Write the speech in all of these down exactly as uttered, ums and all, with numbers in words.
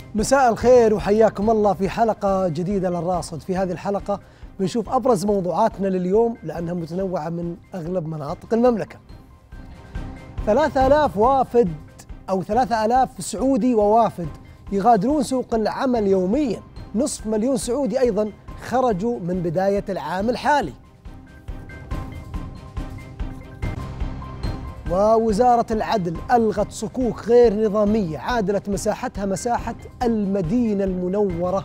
مساء الخير وحياكم الله في حلقة جديدة للراصد. في هذه الحلقة بنشوف أبرز موضوعاتنا لليوم لأنها متنوعة من أغلب مناطق المملكة. ثلاثة آلاف وافد أو ثلاثة آلاف سعودي ووافد يغادرون سوق العمل يوميا، نصف مليون سعودي أيضا خرجوا من بداية العام الحالي. ووزارة العدل ألغت صكوك غير نظامية عادلت مساحتها مساحة المدينة المنورة.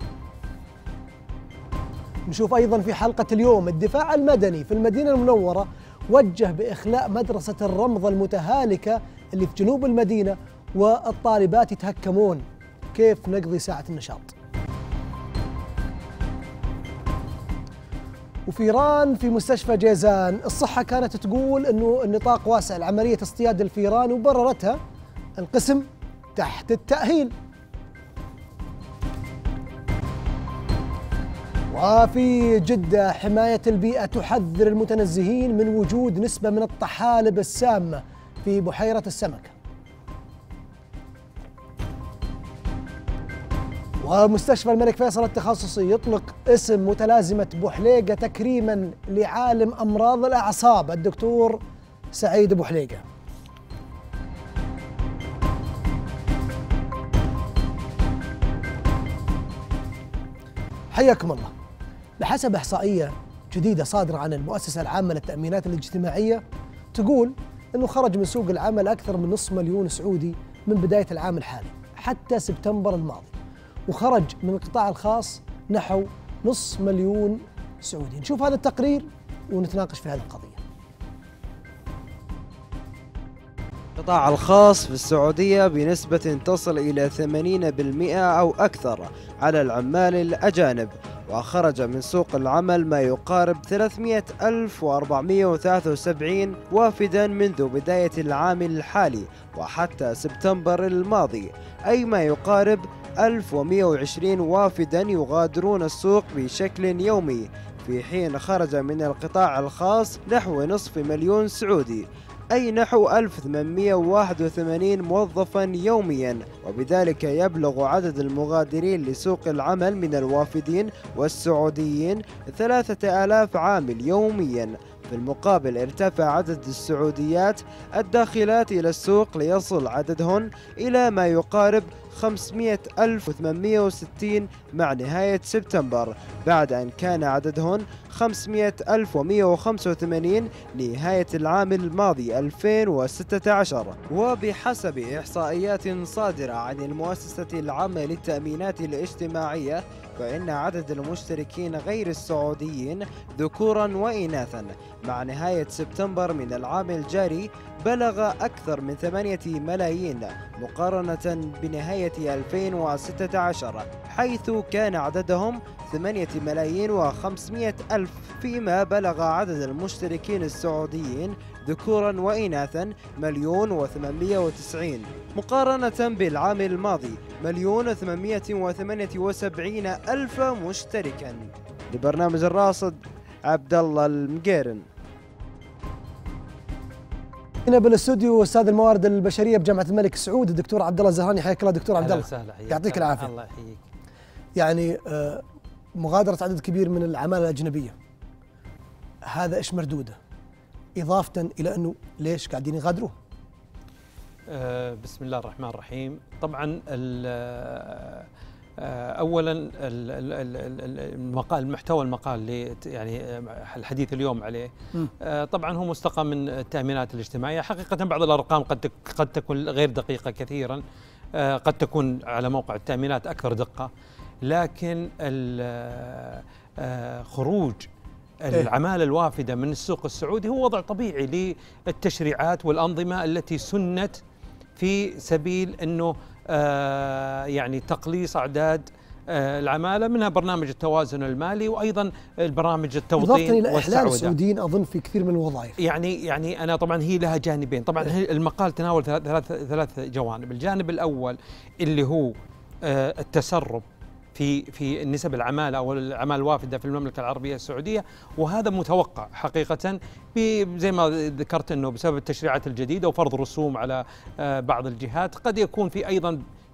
نشوف أيضا في حلقة اليوم الدفاع المدني في المدينة المنورة وجه بإخلاء مدرسة الرمضة المتهالكة اللي في جنوب المدينة، والطالبات يتهكمون. كيف نقضي ساعة النشاط؟ وفي إيران في مستشفى جيزان الصحة كانت تقول أنه النطاق واسع لعملية اصطياد الفيران، وبررتها القسم تحت التأهيل. وفي جدة حماية البيئة تحذر المتنزهين من وجود نسبة من الطحالب السامة في بحيرة السمكة. ومستشفى الملك فيصل التخصصي يطلق اسم متلازمة بوحليقة تكريما لعالم أمراض الأعصاب الدكتور سعيد بوحليقة. حياكم الله. بحسب إحصائية جديدة صادرة عن المؤسسة العامة للتأمينات الاجتماعية تقول أنه خرج من سوق العمل أكثر من نصف مليون سعودي من بداية العام الحالي حتى سبتمبر الماضي، وخرج من القطاع الخاص نحو نصف مليون سعودي. نشوف هذا التقرير ونتناقش في هذه القضية. القطاع الخاص في السعودية بنسبة تصل إلى ثمانين بالمئة أو أكثر على العمال الأجانب، وخرج من سوق العمل ما يقارب ثلاثمئة ألف وأربعمئة وثلاثة وسبعين وافدا منذ بداية العام الحالي وحتى سبتمبر الماضي، أي ما يقارب ألف ومئة وعشرين وافدا يغادرون السوق بشكل يومي، في حين خرج من القطاع الخاص نحو نصف مليون سعودي، أي نحو ألف وثمانمئة وواحد وثمانين موظفا يوميا، وبذلك يبلغ عدد المغادرين لسوق العمل من الوافدين والسعوديين ثلاثة آلاف عامل يوميا. في المقابل ارتفع عدد السعوديات الداخلات إلى السوق ليصل عددهن إلى ما يقارب خمسمئة ألف وثمانمئة وستين مع نهاية سبتمبر، بعد أن كان عددهن خمسمئة ألف ومئة وخمسة وثمانين نهاية العام الماضي ألفين وستة عشر. وبحسب إحصائيات صادرة عن المؤسسة العامة للتأمينات الاجتماعية، فإن عدد المشتركين غير السعوديين ذكورا وإناثا مع نهاية سبتمبر من العام الجاري بلغ أكثر من ثمانية ملايين مقارنة بنهاية ألفين وستة عشر، حيث كان عددهم ثمانية ملايين وخمسمئة ألف، فيما بلغ عدد المشتركين السعوديين ذكورا وإناثا مليون وثمانمئة وتسعين مقارنة بالعام الماضي مليون وثمانمئة وثمانية وسبعين ألف مشتركا. لبرنامج الراصد عبد الله المقيرن. هنا بالاستوديو استاذ الموارد البشريه بجامعه الملك سعود الدكتور عبد الله الزهراني. حياك الله دكتور عبد الله. وسهلا. يعطيك العافيه. الله يحييك. يعني مغادره عدد كبير من العماله الاجنبيه، هذا ايش مردوده؟ اضافه الى انه ليش قاعدين يغادروا؟ أه بسم الله الرحمن الرحيم. طبعا اولا المقال المحتوى المقال اللي يعني الحديث اليوم عليه طبعا هو مستقى من التأمينات الاجتماعيه. حقيقه بعض الارقام قد قد تكون غير دقيقه كثيرا، قد تكون على موقع التأمينات اكثر دقه، لكن خروج العمالة الوافدة من السوق السعودي هو وضع طبيعي للتشريعات والأنظمة التي سنت في سبيل أنه آه يعني تقليص أعداد آه العمالة، منها برنامج التوازن المالي وأيضا البرامج التوطين والتعويض. إضافة إلى إحلال السعوديين أظن في كثير من الوظائف. يعني يعني أنا طبعا هي لها جانبين. طبعا المقال تناول ثلاث ثلاث جوانب. الجانب الأول اللي هو آه التسرب في في نسب العمالة أو العمالة الوافدة في المملكة العربية السعودية، وهذا متوقع حقيقة زي ما ذكرت أنه بسبب التشريعات الجديدة وفرض رسوم على بعض الجهات. قد يكون في أيضا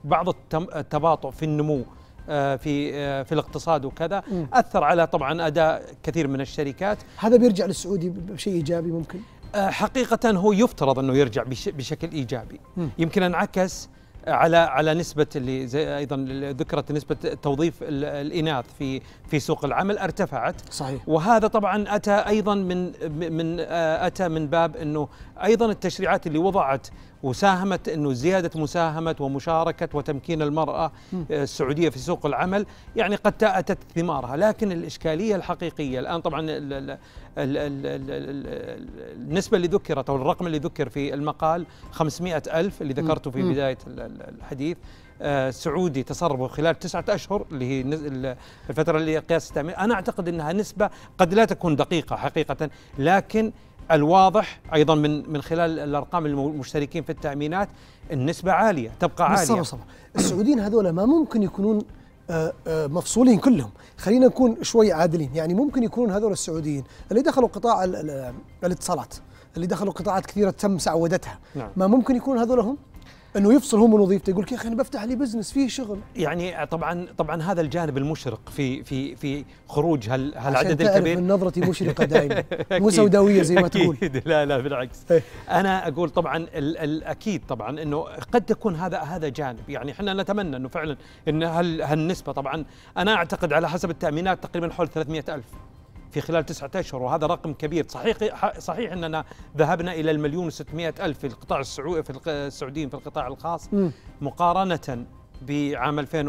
بعض التباطؤ في النمو في في الاقتصاد وكذا اثر على طبعا اداء كثير من الشركات. هذا بيرجع للسعودي بشيء ايجابي ممكن؟ حقيقة هو يفترض انه يرجع بشكل ايجابي. م. يمكن انعكس على على نسبة اللي زي ايضا ذكرت نسبة توظيف الاناث في في سوق العمل ارتفعت. صحيح. وهذا طبعا اتى ايضا من من اتى من باب انه ايضا التشريعات اللي وضعت وساهمت انه زياده مساهمه ومشاركه وتمكين المراه السعوديه في سوق العمل يعني قد اتت ثمارها، لكن الاشكاليه الحقيقيه الان طبعا ال ال ال ال ال النسبه اللي ذكرت او الرقم اللي ذكر في المقال خمسمائة ألف اللي ذكرته في بدايه الحديث، آه سعودي تسربه خلال تسعة أشهر اللي هي الفترة اللي قياس التأمين. أنا أعتقد أنها نسبة قد لا تكون دقيقة حقيقة، لكن الواضح أيضا من من خلال الأرقام المشتركين في التأمينات النسبة عالية تبقى عالية. صبر صبر. السعوديين هذول ما ممكن يكونون آه آه مفصولين كلهم، خلينا نكون شوي عادلين، يعني ممكن يكونون هذول السعوديين اللي دخلوا قطاع الاتصالات، اللي دخلوا قطاعات كثيرة تم سعودتها. نعم. ما ممكن يكون هذول هم؟ انه يفصل هو من وظيفته يقول يا اخي انا بفتح لي بزنس فيه شغل. يعني طبعا طبعا هذا الجانب المشرق في في في خروج هال هالعدد الكبير. من نظرتي مشرقه دائما مو سوداويه زي ما تقول. لا لا بالعكس. انا اقول طبعا ال الاكيد طبعا انه قد تكون هذا هذا جانب، يعني احنا نتمنى انه فعلا ان هالنسبه طبعا انا اعتقد على حسب التامينات تقريبا حول ثلاثمائة ألف في خلال تسعة أشهر، وهذا رقم كبير. صحيح صحيح اننا ذهبنا الى المليون وستمائة ألف في القطاع السعودي في السعوديين في القطاع الخاص م. مقارنة بعام ألفين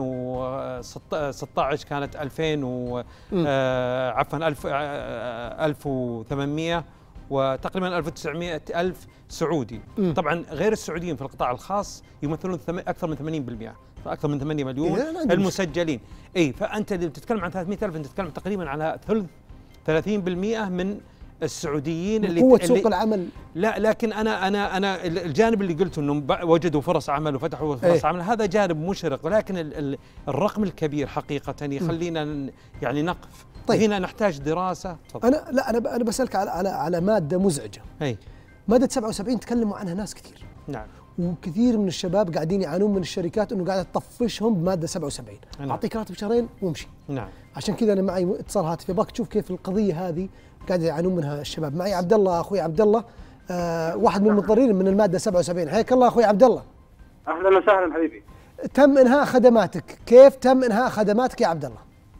وستة عشر كانت ألفين و آه عفوا ألف وثمانمائة وتقريبا ألف وتسعمائة ألف سعودي. م. طبعا غير السعوديين في القطاع الخاص يمثلون اكثر من ثمانين بالمئة، اكثر من ثمانية مليون إيه المسجلين. اي فانت اللي بتتكلم عن ثلاثمائة ألف انت تتكلم تقريبا على ثلث ثلاثين بالمئة من السعوديين اللي قوة سوق اللي العمل. لا لكن انا انا انا الجانب اللي قلته انهم وجدوا فرص عمل وفتحوا فرص ايه؟ عمل، هذا جانب مشرق، لكن ال ال الرقم الكبير حقيقة يخلينا يعني نقف. طيب هنا نحتاج دراسة. فضل. انا لا انا انا بسألك على على على مادة مزعجة. اي مادة سبعة وسبعين تكلموا عنها ناس كثير. نعم. وكثير من الشباب قاعدين يعانون من الشركات انه قاعده تطفشهم بماده سبعة وسبعين. نعم. اعطيك راتب شهرين وامشي. نعم. عشان كذا انا معي اتصال هاتفي، ابغاك تشوف كيف القضيه هذه قاعد يعانون منها الشباب. معي عبد الله، اخوي عبد الله، آه واحد من المضطرين من الماده سبعة وسبعين. حياك الله اخوي عبد الله. اهلا وسهلا حبيبي. تم انهاء خدماتك، كيف تم انهاء خدماتك يا عبد الله؟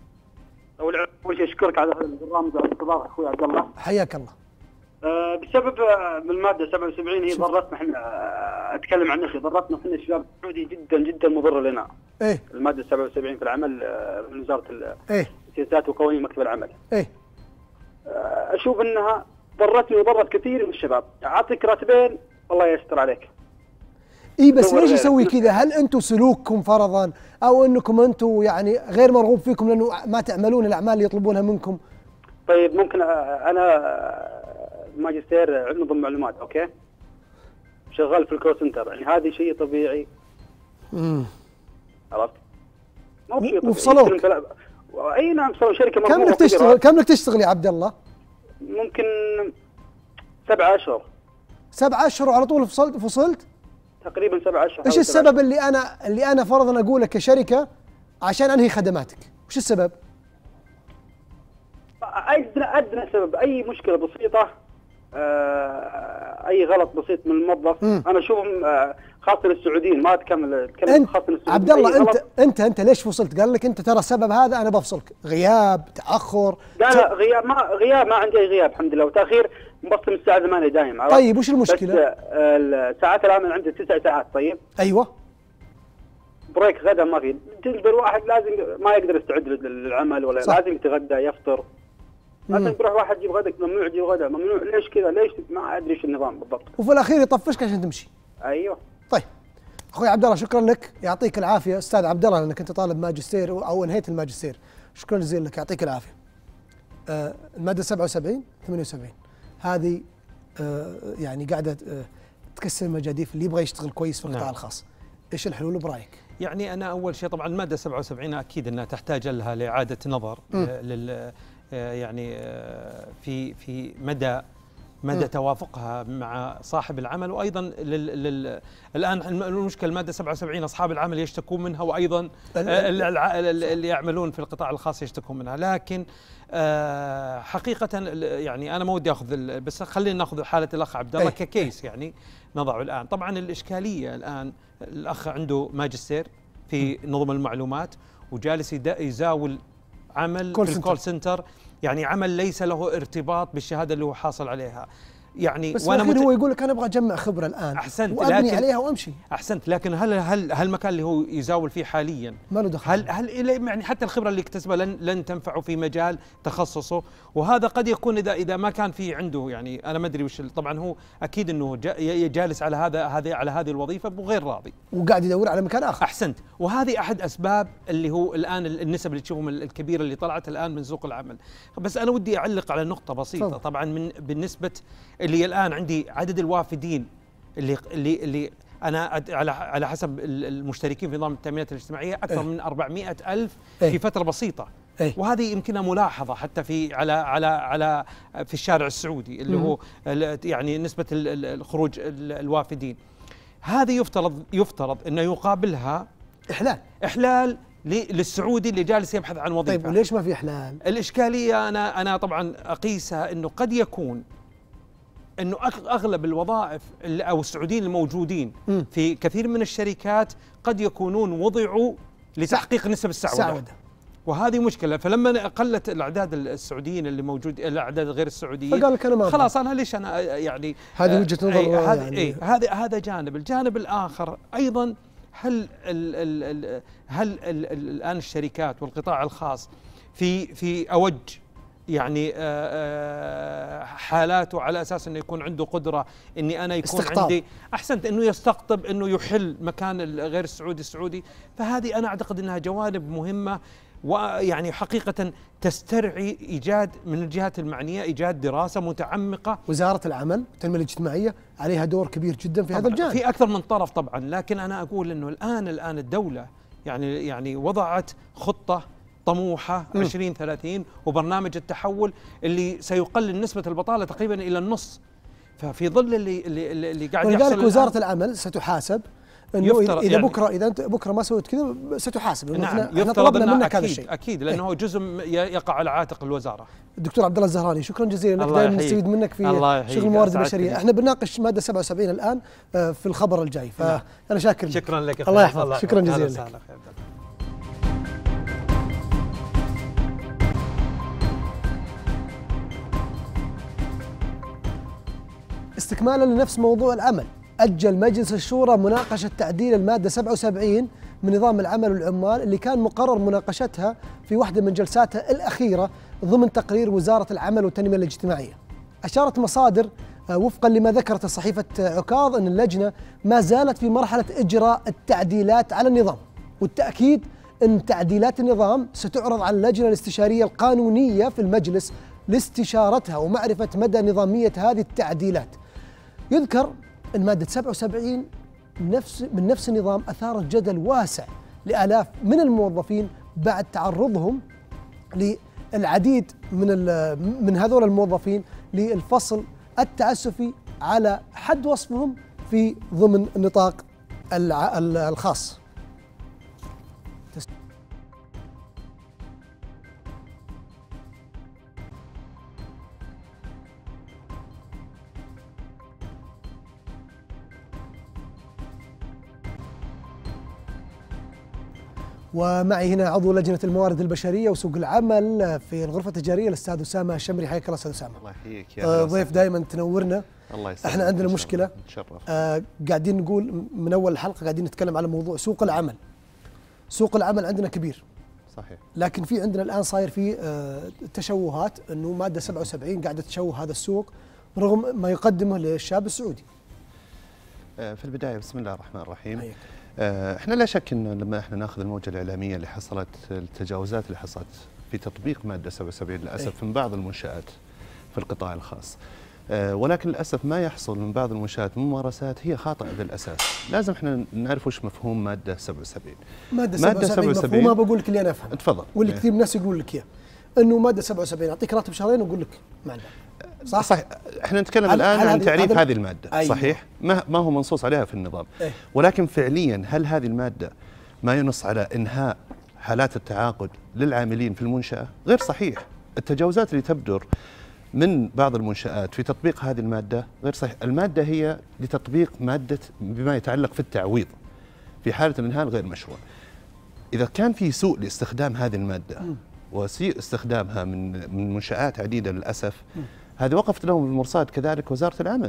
اول شيء اشكرك على هذا البرنامج والاستضافه اخوي عبد الله. حياك الله. أه بسبب من الماده سبعة وسبعين هي ضرتنا احنا، اتكلم عن نفسي، ضرتنا احنا الشباب السعودي جدا جدا مضره لنا. ايه الماده سبعة وسبعين في العمل من وزاره ايه السياسات وقوانين مكتب العمل. ايه أه اشوف انها ضرتني وضرت كثير من الشباب. اعطيك راتبين الله يستر عليك. اي بس ليش يسوي كذا؟ هل انتم سلوككم فرضا او انكم انتم يعني غير مرغوب فيكم لانه ما تعملون الاعمال اللي يطلبونها منكم؟ طيب ممكن انا ماجستير علم نظم معلومات، اوكي؟ شغال في الكول سنتر، يعني هذه شيء طبيعي. امم عرفت؟ مو شيء طبيعي. وفصلوك؟ اي نعم، صاروا شركه كم لك تشتغل؟ كم لك تشتغل يا عبد الله؟ ممكن سبعة اشهر. سبعة اشهر وعلى طول فصلت فصلت؟ تقريبا سبعة اشهر. ايش السبب اللي انا اللي انا فرضا اقول لك كشركه عشان انهي خدماتك؟ وش السبب؟ ادنى ادنى سبب، اي مشكله بسيطه، اي غلط بسيط من الموظف. م. انا اشوفهم خاصه للسعوديين، ما اتكمل اتكلم خاصه للسعوديين. عبد الله انت انت انت ليش فصلت؟ قال لك انت ترى السبب هذا انا بفصلك، غياب، تاخر. لا لا غياب، ما غياب ما عندي اي غياب الحمد لله، وتاخير مبصم الساعه ثمانية دايم. طيب وش المشكله؟ بس ساعات العمل عندي تسع ساعات. طيب ايوه. بريك غدا ما في، تجبر واحد لازم ما يقدر يستعد للعمل ولا صح. لازم يتغدى يفطر. مثلا بروح واحد يجيب غدك، ممنوع يجيب غدا، ممنوع. ليش كذا؟ ليش؟ ما ادري ايش النظام بالضبط. وفي الاخير يطفشك عشان تمشي. ايوه. طيب اخوي عبد الله شكرا لك، يعطيك العافيه استاذ عبد الله، لانك انت طالب ماجستير او انهيت الماجستير. شكرا جزيلا لك، يعطيك العافيه. آه الماده سبعة وسبعين ثمانية وسبعين هذه آه يعني قاعده آه تكسر المجاديف اللي يبغى يشتغل كويس في القطاع نعم. الخاص. ايش الحلول برايك؟ يعني انا اول شيء طبعا الماده سبعة وسبعين اكيد انها تحتاج لها لاعاده نظر لل يعني في في مدى مدى م. توافقها مع صاحب العمل، وايضا لل... لل... الان المشكله الماده سبعة وسبعين اصحاب العمل يشتكون منها، وايضا اللي يعملون في القطاع الخاص يشتكون منها. لكن آه حقيقه يعني انا ما ودي اخذ بس خلينا ناخذ حاله الاخ عبد الله ككيس يعني نضعه الان. طبعا الاشكاليه الان الاخ عنده ماجستير في نظم المعلومات وجالس يزاول عمل في الكول سنتر، يعني عمل ليس له ارتباط بالشهاده اللي هو حاصل عليها. يعني بس وانا مت... هو يقول لك انا ابغى اجمع خبره الان احسنت وابني عليها وامشي. احسنت، لكن هل هل هل المكان اللي هو يزاول فيه حاليا ما له دخل؟ هل هل يعني حتى الخبره اللي اكتسبها لن لن تنفعه في مجال تخصصه؟ وهذا قد يكون اذا اذا ما كان في عنده يعني انا ما ادري وش. طبعا هو اكيد انه جالس على هذا هذه على هذه الوظيفه وغير راضي وقاعد يدور على مكان اخر. احسنت، وهذه احد اسباب اللي هو الان النسب اللي تشوفهم الكبيره اللي طلعت الان من سوق العمل. بس انا ودي اعلق على نقطه بسيطه. فضل. طبعا من بالنسبه اللي الان عندي عدد الوافدين اللي اللي اللي انا على على حسب المشتركين في نظام التامينات الاجتماعيه اكثر ايه؟ من أربعمائة ألف ايه؟ في فتره بسيطه. ايه؟ وهذه يمكنها ملاحظه حتى في على على على في الشارع السعودي اللي هو يعني نسبه الخروج الوافدين. هذه يفترض يفترض انه يقابلها احلال احلال للسعودي اللي جالس يبحث عن وظيفه. طيب وليش ما في احلال؟ الاشكاليه انا انا طبعا اقيسها انه قد يكون انه اغلب الوظائف او السعوديين الموجودين م. في كثير من الشركات قد يكونون وضعوا لتحقيق نسب السعوده. سعودة. وهذه مشكله. فلما قلت الاعداد السعوديين اللي موجود الاعداد غير السعوديين فقال لك انا خلاص انا ليش انا يعني هذه وجهه نظر هذا يعني اي هذا هذا جانب. الجانب الاخر ايضا هل ال ال ال هل ال ال الان الشركات والقطاع الخاص في في اوج يعني حالاته على اساس انه يكون عنده قدره اني انا يكون استقطاب. عندي احسنت انه يستقطب انه يحل مكان غير السعودي السعودي. فهذه انا اعتقد انها جوانب مهمه ويعني حقيقه تسترعي ايجاد من الجهات المعنيه ايجاد دراسه متعمقه. وزاره العمل والتنميه الاجتماعيه عليها دور كبير جدا في هذا الجانب. في اكثر من طرف طبعا، لكن انا اقول انه الان الان الدوله يعني يعني وضعت خطه طموحة عشرين ثلاثين وبرنامج التحول اللي سيقلل نسبة البطالة تقريبا إلى النص. ففي ظل اللي اللي, اللي قاعد يحصل ولذلك وزارة العمل ستحاسب انه اذا يعني بكره اذا انت بكره ما سويت كذا ستحاسب. نعم احنا, احنا طلبنا منك هذا الشيء اكيد لانه ايه؟ جزء يقع على عاتق الوزاره. الدكتور عبد الله الزهراني شكرا جزيلا لك، دائما نستفيد منك في شغل الموارد البشريه. احنا بنناقش ماده سبعة وسبعين الان في الخبر الجاي، فانا شاكر لك. شكرا لك. الله يحفظك. شكرا جزيلا لك. استكمالا لنفس موضوع العمل، أجل مجلس الشورى مناقشة تعديل المادة سبعة وسبعين من نظام العمل والعمال اللي كان مقرر مناقشتها في واحدة من جلساتها الأخيرة ضمن تقرير وزارة العمل والتنمية الاجتماعية. أشارت مصادر وفقا لما ذكرت صحيفة عكاظ أن اللجنة ما زالت في مرحلة إجراء التعديلات على النظام، والتأكيد أن تعديلات النظام ستعرض على اللجنة الاستشارية القانونية في المجلس لاستشارتها ومعرفة مدى نظامية هذه التعديلات. يذكر أن مادة سبعة وسبعين نفس من نفس النظام أثارت جدل واسع لآلاف من الموظفين بعد تعرضهم للعديد من من هذول الموظفين للفصل التعسفي على حد وصفهم في ضمن النطاق الخاص. ومعي هنا عضو لجنة الموارد البشرية وسوق العمل في الغرفة التجارية الأستاذ أسامة الشمري. حياك الله أستاذ أسامة. الله يحييك يا آه ضيف دائما تنورنا. الله يسلمك. احنا عندنا مشكلة، آه قاعدين نقول من أول الحلقة قاعدين نتكلم على موضوع سوق العمل. سوق العمل عندنا كبير صحيح، لكن في عندنا الآن صاير في آه تشوهات أنه مادة سبعة وسبعين قاعدة تشوه هذا السوق رغم ما يقدمه للشاب السعودي. آه في البداية بسم الله الرحمن الرحيم. حيك. احنا لا شك انه لما احنا ناخذ الموجه الاعلاميه اللي حصلت، التجاوزات اللي حصلت في تطبيق ماده سبعة وسبعين للاسف من بعض المنشات في القطاع الخاص، اه ولكن للاسف ما يحصل من بعض المنشات ممارسات هي خاطئه بالاساس. لازم احنا نعرف وش مفهوم ماده سبعة وسبعين. ماده سبعة وسبعين مفهومها بقول لك اللي انا افهم. تفضل. واللي كثير من الناس يقول لك اياه انه ماده سبعة وسبعين اعطيك راتب شهرين واقول لك معنا. صح؟ صحيح. احنا نتكلم الان عن تعريف هذه الماده. أيوة. صحيح، ما ما هو منصوص عليها في النظام. إيه؟ ولكن فعليا هل هذه الماده ما ينص على انهاء حالات التعاقد للعاملين في المنشاه؟ غير صحيح. التجاوزات اللي تبدر من بعض المنشآت في تطبيق هذه الماده غير صحيح. الماده هي لتطبيق ماده بما يتعلق في التعويض في حاله الانهاء الغير مشروع. اذا كان في سوء لاستخدام هذه الماده وسيء استخدامها من من منشآت عديده للاسف، هذه وقفت لهم بالمرصاد كذلك وزاره العمل،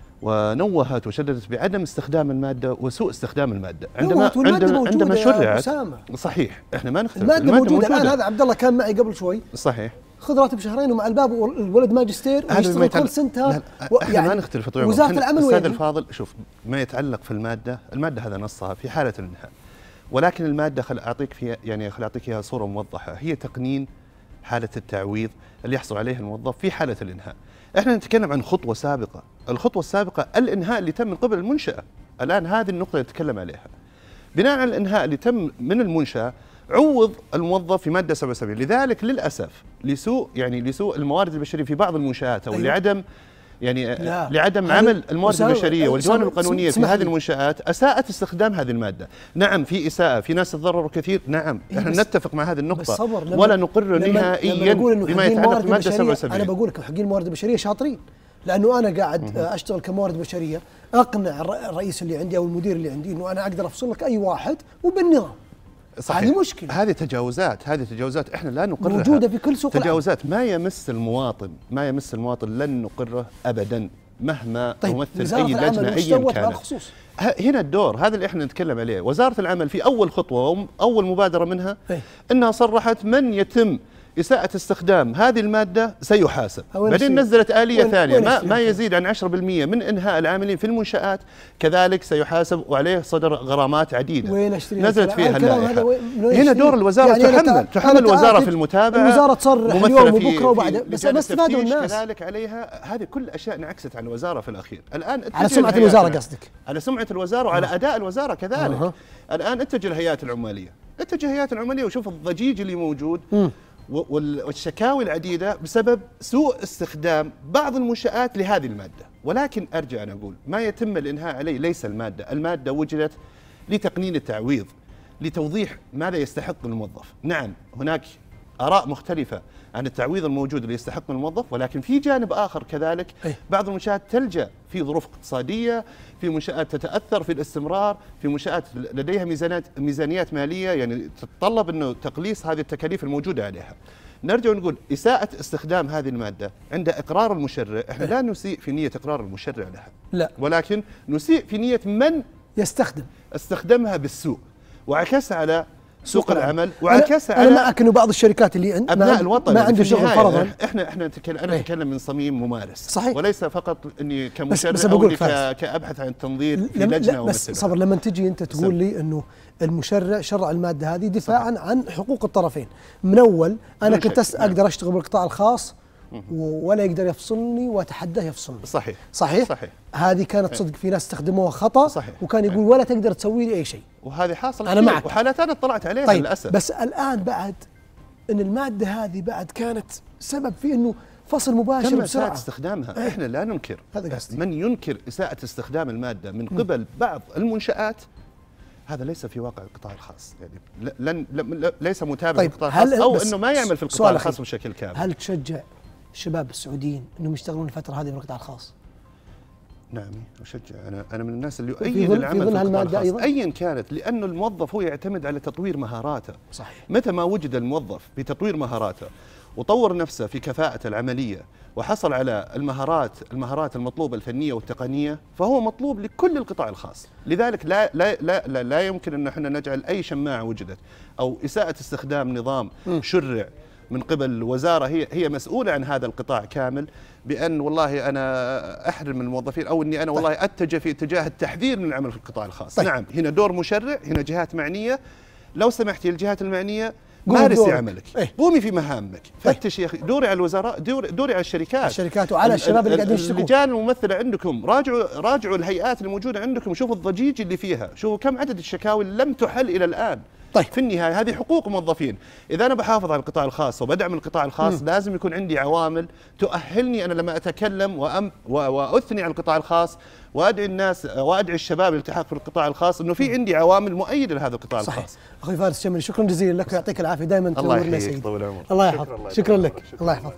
ونوهت وشددت بعدم استخدام الماده وسوء استخدام الماده عندما عندما عندما شرعت. صحيح، احنا ما نختلف. الماده, المادة موجوده الان. هذا عبد الله كان معي قبل شوي. صحيح. خذ راتب شهرين ومع الباب والولد ماجستير ويشتغل كل سنتها. احنا يعني ما نختلف طبعا. وزاره العمل وين؟ استاذ الفاضل، شوف ما يتعلق في الماده، الماده هذا نصها في حاله الانهاء، ولكن الماده خل اعطيك فيها يعني خل اعطيك اياها صوره موضحه، هي تقنين حاله التعويض اللي يحصل عليه الموظف في حاله الانهاء. احنا نتكلم عن خطوه سابقه، الخطوه السابقه الانهاء اللي تم من قبل المنشاه، الان هذه النقطه اللي نتكلم عليها. بناء على الانهاء اللي تم من المنشاه عوض الموظف في ماده سبعة وسبعين، لذلك للاسف لسوء يعني لسوء الموارد البشريه في بعض المنشآت او أيوة. لعدم يعني لا. لعدم عمل الموارد البشريه والجوانب القانونيه في هذه المنشآت اساءت استخدام هذه الماده. نعم في اساءه، في ناس تضرروا كثير، نعم احنا نتفق مع هذه النقطه ولا نقر نهائيا بما يتعلق بماده سبعة وسبعين. انا بقول لك حقين الموارد البشريه شاطرين، لانه انا قاعد اشتغل كموارد بشريه، اقنع الرئيس اللي عندي او المدير اللي عندي انه انا اقدر افصل لك اي واحد وبالنظام. صحيح. هذه مشكلة. هذه تجاوزات، هذه تجاوزات احنا لا نقرها، موجودة في كل سوق تجاوزات العالم. ما يمس المواطن، ما يمس المواطن لن نقره ابدا مهما طيب تمثل اي لجنه ايا كانت. هنا الدور هذا اللي احنا نتكلم عليه. وزاره العمل في اول خطوه اول مبادره منها ايه؟ انها صرحت من يتم إساءة استخدام هذه المادة سيحاسب. بعدين نزلت آلية وين ثانية وين ما, ما يزيد عن عشرة بالمئة من إنهاء العاملين في المنشآت كذلك سيحاسب وعليه صدر غرامات عديدة. وين نزلت فيها اللائحة. هنا دور الوزارة يعني تحمل تحمل الوزارة في المتابعة. الوزارة تصرح اليوم وبكرة وبعد، بس ما استفادوا الناس كذلك عليها. هذه كل أشياء انعكست على الوزارة في الأخير. الآن على سمعة الوزارة قصدك؟ على سمعة الوزارة وعلى أداء الوزارة كذلك. أه. الآن اتجه الهيئات العمالية، اتجه الهيئات العمالية وشوف الضجيج اللي موجود م. والشكاوي العديدة بسبب سوء استخدام بعض المنشآت لهذه المادة. ولكن أرجع أن أقول ما يتم الإنهاء عليه ليس المادة، المادة وجدت لتقنين التعويض، لتوضيح ماذا يستحق الموظف. نعم هناك آراء مختلفة عن التعويض الموجود اللي يستحق الموظف، ولكن في جانب آخر كذلك بعض المنشآت تلجأ في ظروف اقتصادية، في منشآت تتأثر في الاستمرار، في منشآت لديها ميزانيات ميزانيات مالية يعني تتطلب أنه تقليص هذه التكاليف الموجودة عليها. نرجع ونقول إساءة استخدام هذه المادة عند إقرار المشرع، احنا لا نسيء في نية إقرار المشرع لها، لا، ولكن نسيء في نية من يستخدم استخدمها بالسوء وعكس على سوق العمل وعكس على انا معك انه بعض الشركات اللي عند ابناء الوطن ما عنده شغل فرضا. احنا احنا نتكلم انا اتكلم من صميم ممارس صحيح. وليس فقط اني كمشرع او كابحث عن التنظير في لجنه او بس صبر لما تجي انت تقول سب. لي انه المشرع شرع الماده هذه دفاعا صحيح. عن حقوق الطرفين. من اول انا كنت اقدر اشتغل بالقطاع الخاص ولا يقدر يفصلني واتحداه يفصلني. صحيح صحيح صحيح. هذه كانت صدق في ناس استخدموها خطا صحيح. وكان يقول ولا تقدر تسوي لي اي شيء، وهذه حاصله انا معك وحالات انا اطلعت عليها طيب. للاسف. بس الان بعد ان الماده هذه بعد كانت سبب في انه فصل مباشر تم بسرعه إساءة استخدامها. ايه؟ احنا لا ننكر هذا قصدي. من ينكر اساءه استخدام الماده من قبل م. بعض المنشآت هذا ليس في واقع القطاع الخاص، يعني لن ليس متابع طيب. للقطاع الخاص او انه ما يعمل في القطاع الخاص بشكل كامل. هل تشجع الشباب السعوديين انهم يشتغلون الفتره هذه في القطاع الخاص؟ نعم اشجع. انا انا من الناس اللي يؤيد العمل في القطاع الخاص ايا كانت، لانه الموظف هو يعتمد على تطوير مهاراته. صحيح. متى ما وجد الموظف بتطوير مهاراته وطور نفسه في كفاءة العملية وحصل على المهارات المهارات المطلوبة الفنية والتقنية فهو مطلوب لكل القطاع الخاص. لذلك لا لا لا لا, لا يمكن ان احنا نجعل اي شماعة وجدت او اساءة استخدام نظام م. شرع من قبل الوزارة هي هي مسؤولة عن هذا القطاع كامل بأن والله أنا أحرم الموظفين أو أني أنا والله أتجه في اتجاه التحذير من العمل في القطاع الخاص. طيب. نعم هنا دور مشرع، هنا جهات معنية. لو سمحتي الجهات المعنية مارسي عملك، إيه؟ قومي في مهامك، فتشي يا أخي، دوري على الوزراء، دوري, دوري على الشركات الشركات وعلى الشباب اللي قاعدين يشتغلون. اللجان الممثلة عندكم راجعوا راجعوا الهيئات الموجودة عندكم، شوفوا الضجيج اللي فيها، شوفوا كم عدد الشكاوي لم تحل إلى الآن. طيب. في النهايه هذه حقوق موظفين. اذا انا بحافظ على القطاع الخاص وبدعم القطاع الخاص م. لازم يكون عندي عوامل تؤهلني انا لما اتكلم وأم واثني على القطاع الخاص وادعي الناس وادعي الشباب للالتحاق في القطاع الخاص، انه في عندي عوامل مؤيده لهذا القطاع صحيح. الخاص. اخوي فارس الشمري، شكرا جزيلا لك ويعطيك العافيه، دائما تنورنا يا سيدي. طول العمر. الله يحفظك. شكرا, شكرا لك. شكرا الله يحفظك.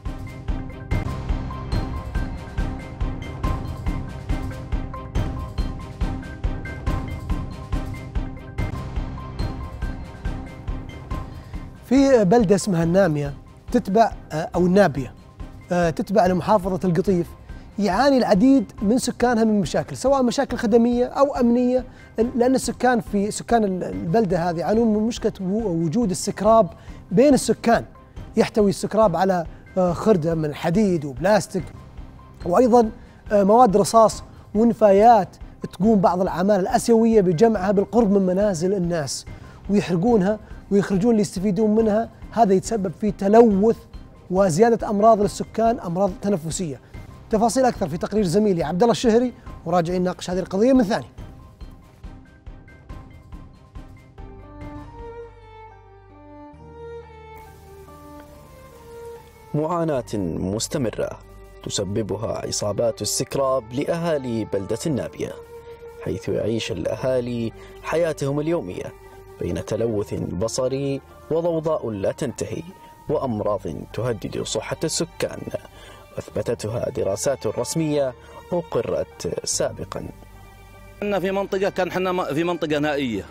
في بلدة اسمها النامية تتبع أو النابية تتبع لمحافظة القطيف، يعاني العديد من سكانها من مشاكل، سواء مشاكل خدمية أو أمنية، لأن السكان في سكان البلدة هذه يعانون من مشكلة وجود السكراب بين السكان، يحتوي السكراب على خردة من حديد وبلاستيك وأيضا مواد رصاص ونفايات تقوم بعض العمال الآسيوية بجمعها بالقرب من منازل الناس ويحرقونها ويخرجون اللي يستفيدون منها. هذا يتسبب في تلوث وزيادة أمراض للسكان، أمراض تنفسية. تفاصيل أكثر في تقرير زميلي عبد الله الشهري، وراجعين نناقش هذه القضية من ثاني. معاناة مستمرة تسببها إصابات السكراب لأهالي بلدة النابية، حيث يعيش الأهالي حياتهم اليومية بين تلوث بصري وضوضاء لا تنتهي وأمراض تهدد صحة السكان، أثبتتها دراسات رسمية أقرت سابقا. كنا في منطقة كان حنا في منطقة نائية،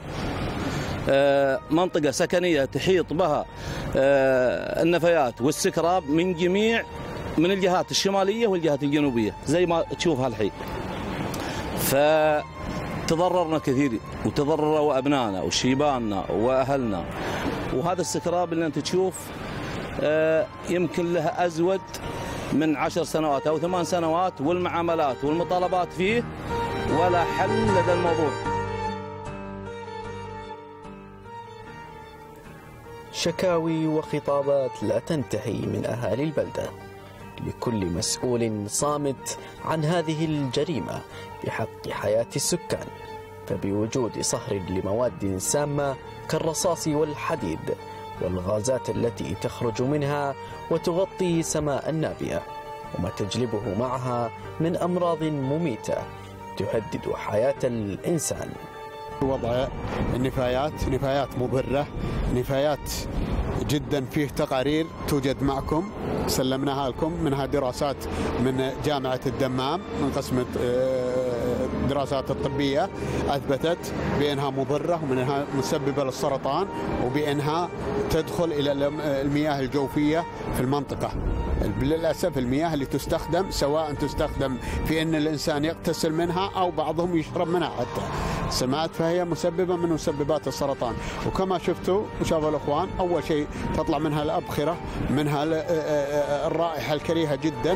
منطقة سكنية تحيط بها النفايات والسكراب من جميع من الجهات الشمالية والجهات الجنوبية زي ما تشوف هالحين. فتضررنا كثير وتضرروا أبنائنا وشيباننا وأهلنا، وهذا السكراب اللي أنت تشوف يمكن له أزود من عشر سنوات أو ثمان سنوات، والمعاملات والمطالبات فيه ولا حل لدى الموضوع. شكاوي وخطابات لا تنتهي من أهالي البلدة لكل مسؤول صامت عن هذه الجريمة بحق حياة السكان، فبوجود صهر لمواد سامة كالرصاص والحديد والغازات التي تخرج منها وتغطي سماء النابية، وما تجلبه معها من أمراض مميتة تهدد حياة الإنسان. وضع النفايات نفايات مضرة، نفايات جدا فيه تقارير توجد معكم سلمناها لكم، منها دراسات من جامعة الدمام من قسم الدراسات الطبية أثبتت بأنها مضرة ومنها مسببة للسرطان وبأنها تدخل إلى المياه الجوفية في المنطقة. للأسف المياه اللي تستخدم سواء تستخدم في أن الإنسان يغتسل منها أو بعضهم يشرب منها حتى سمعت، فهي مسببة من مسببات السرطان. وكما شفتوا وشافوا الأخوان أول شيء تطلع منها الأبخرة، منها الرائحة الكريهة جدا.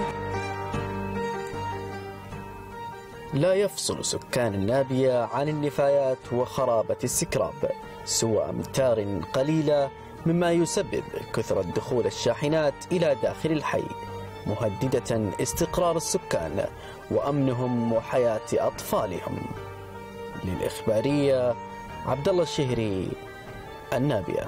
لا يفصل سكان النابية عن النفايات وخرابة السكراب سوى أمتار قليلة، مما يسبب كثرة دخول الشاحنات إلى داخل الحي، مهددة استقرار السكان وأمنهم وحياة أطفالهم. للإخبارية عبد الله الشهري، النابية.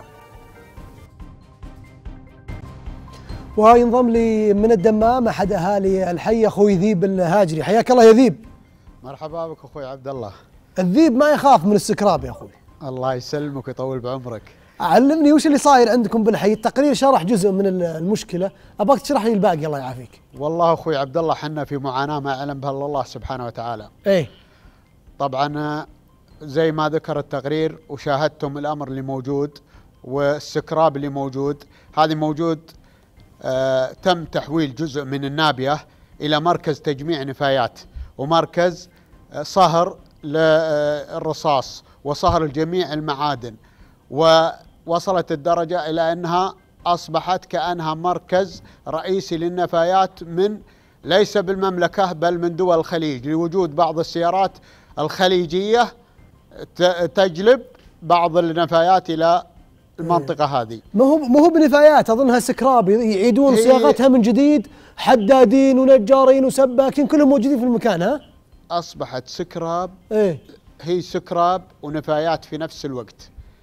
وينضم لي من الدمام أحد أهالي الحي أخوي ذيب الهاجري، حياك الله يا ذيب. مرحبا بك أخوي عبد الله. الذيب ما يخاف من السكراب يا أخوي. الله يسلمك ويطول بعمرك. علمني وش اللي صاير عندكم بالحي. التقرير شرح جزء من المشكلة، أبغاك تشرح لي الباقي الله يعافيك. والله أخوي عبد الله حنا في معاناة ما يعلم بها إلا الله سبحانه وتعالى. إيه طبعا زي ما ذكر التقرير وشاهدتم الأمر اللي موجود والسكراب اللي موجود، هذه موجود آه تم تحويل جزء من النابية إلى مركز تجميع نفايات ومركز آه صهر للرصاص وصهر الجميع المعادن، ووصلت الدرجة إلى أنها أصبحت كأنها مركز رئيسي للنفايات من ليس بالمملكة بل من دول الخليج، لوجود بعض السيارات الخليجية تجلب بعض النفايات إلى المنطقة هذه. ما هو ما هو بنفايات، أظنها سكراب يعيدون صياغتها من جديد، حدادين ونجارين وسباكين كلهم موجودين في المكان. ها أصبحت سكراب. إيه؟ هي سكراب ونفايات في نفس الوقت.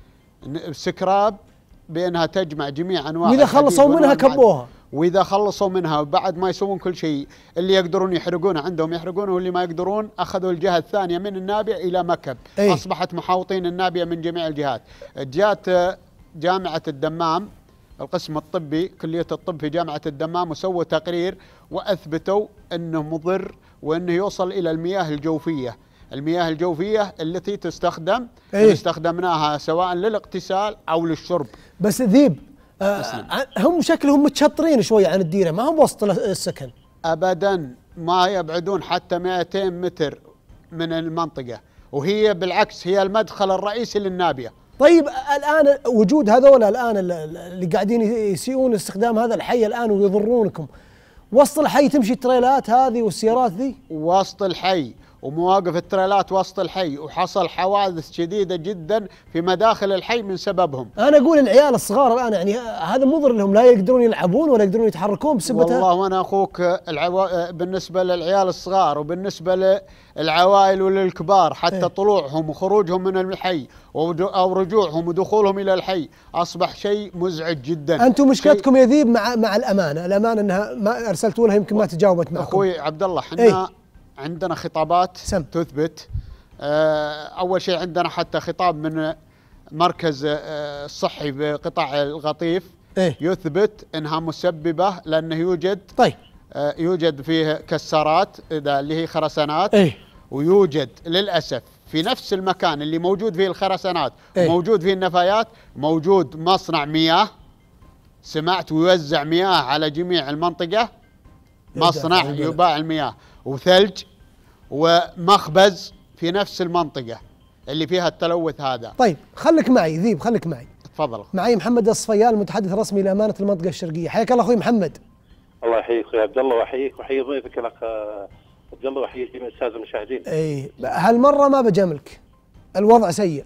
سكراب بانها تجمع جميع انواع واذا خلصوا منها كبوها، واذا خلصوا منها وبعد ما يسوون كل شيء، اللي يقدرون يحرقونه عندهم يحرقونه، واللي ما يقدرون اخذوا الجهه الثانيه من النابع الى مكب. أي. اصبحت محاوطين النابع من جميع الجهات. جاءت جامعه الدمام القسم الطبي كليه الطب في جامعه الدمام وسووا تقرير واثبتوا انه مضر وانه يوصل الى المياه الجوفيه. المياه الجوفيه التي تستخدم أيه؟ استخدمناها سواء للاغتسال او للشرب. بس ذيب آه هم شكلهم متشطرين شوي عن الديره، ما هم وسط السكن ابدا، ما يبعدون حتى مئتين متر من المنطقه، وهي بالعكس هي المدخل الرئيسي للنابيه. طيب الان وجود هذول الان اللي قاعدين يسيئون استخدام هذا الحي الان ويضرونكم، وسط الحي تمشي التريلات هذه والسيارات ذي؟ وسط الحي ومواقف التريلات وسط الحي، وحصل حوادث شديدة جدا في مداخل الحي من سببهم. أنا أقول العيال الصغار الآن يعني هذا مضر لهم، لا يقدرون يلعبون ولا يقدرون يتحركون بسببها. والله وأنا أخوك العوا... بالنسبة للعيال الصغار وبالنسبة للعوائل وللكبار حتى ايه؟ طلوعهم وخروجهم من الحي أو رجوعهم ودخولهم إلى الحي أصبح شيء مزعج جدا. أنتم مشكلتكم يا ذيب مع مع الأمانة، الأمانة أنها ما أرسلتوا لها يمكن ما تجاوبت معكم. أخوي عبد الله حنا ايه؟ عندنا خطابات سم. تثبت أول شيء عندنا حتى خطاب من مركز الصحي بقطاع الغطيف إيه؟ يثبت أنها مسببة لأنه يوجد طيب يوجد فيه كسارات إذا اللي هي خرسانات إيه؟ ويوجد للأسف في نفس المكان اللي موجود فيه الخرسانات إيه؟ موجود فيه النفايات موجود مصنع مياه، سمعت ويوزع مياه على جميع المنطقة، مصنع يباع المياه وثلج ومخبز في نفس المنطقة اللي فيها التلوث هذا. طيب خليك معي ذيب، خليك معي. تفضل. معي محمد الصفيان المتحدث الرسمي لأمانة المنطقة الشرقية. حياك الله أخوي محمد. الله يحييك أخوي عبد الله ويحييك ويحيي ضيفك الأخ عبد الله ويحيي جميع السادة المشاهدين. إي هالمرة ما بجاملك، الوضع سيء.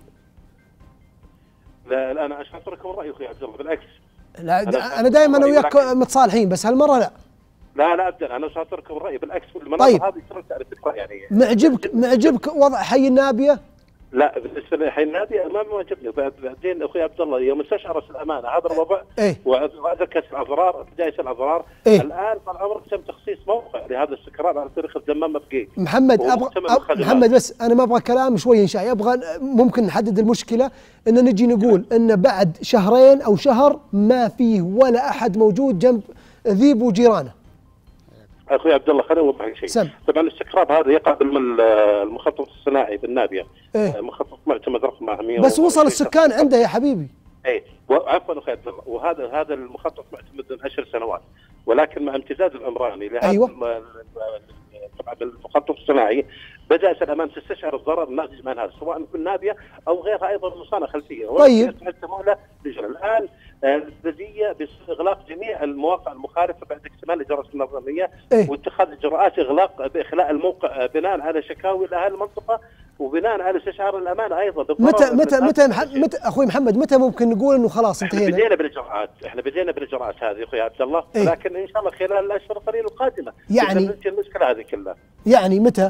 لا لا أنا أشاطركم الرأي أخوي عبد الله، بالعكس. لا أنا, أنا دائما أنا وياك متصالحين، بس هالمرة لا. لا لا ابدا انا شاطركم الراي بالعكس المناطق طيب. هذه صرت على فكره يعني معجبك معجبك وضع حي النابيه؟ لا بالنسبه لحي النابيه ما معجبني. بعدين اخوي عبد الله يوم استشعر الامانه هذا الوضع ايه؟ وادركت الاضرار بدايه الاضرار إيه؟ الان طال عمرك تم تخصيص موقع لهذا السكراب على طريق الدمام مبقي. محمد ابغى أب... محمد بس انا ما ابغى كلام شوي انشائي، ابغى ممكن نحدد المشكله ان نجي نقول ان بعد شهرين او شهر ما فيه ولا احد موجود جنب ذيب وجيرانه. اخوي عبد الله خليني اوضح لك شيء. سم. طبعا الاستكراب هذا يقع ضمن المخطط الصناعي بالنابيه. إيه؟ مخطط معتمد رقم مئة بس وصل السكان عنده يا حبيبي. اي عفوا اخوي عبد الله، وهذا هذا المخطط معتمد من عشر سنوات، ولكن مع امتداد العمراني لهذا أيوة. طبعا المخطط الصناعي بدات الامانه تستشعر الضرر الناتج من هذا سواء في النابيه او غيرها ايضا مصانع خلفيه. طيب الان البلديه باغلاق جميع المواقع المخالفه بعد اكتمال الاجراءات النظاميه إيه؟ واتخاذ اجراءات اغلاق باخلاء الموقع بناء على شكاوي لاهل المنطقه وبناء على استشعار الامانه ايضا. متى متى متى متى اخوي محمد متى ممكن نقول انه خلاص انتهينا؟ بدينا بالاجراءات، احنا بدينا بالاجراءات هذه اخوي عبد الله، إيه؟ لكن ان شاء الله خلال الاشهر القليله القادمه يعني ننتهي المشكله هذه كلها. يعني متى؟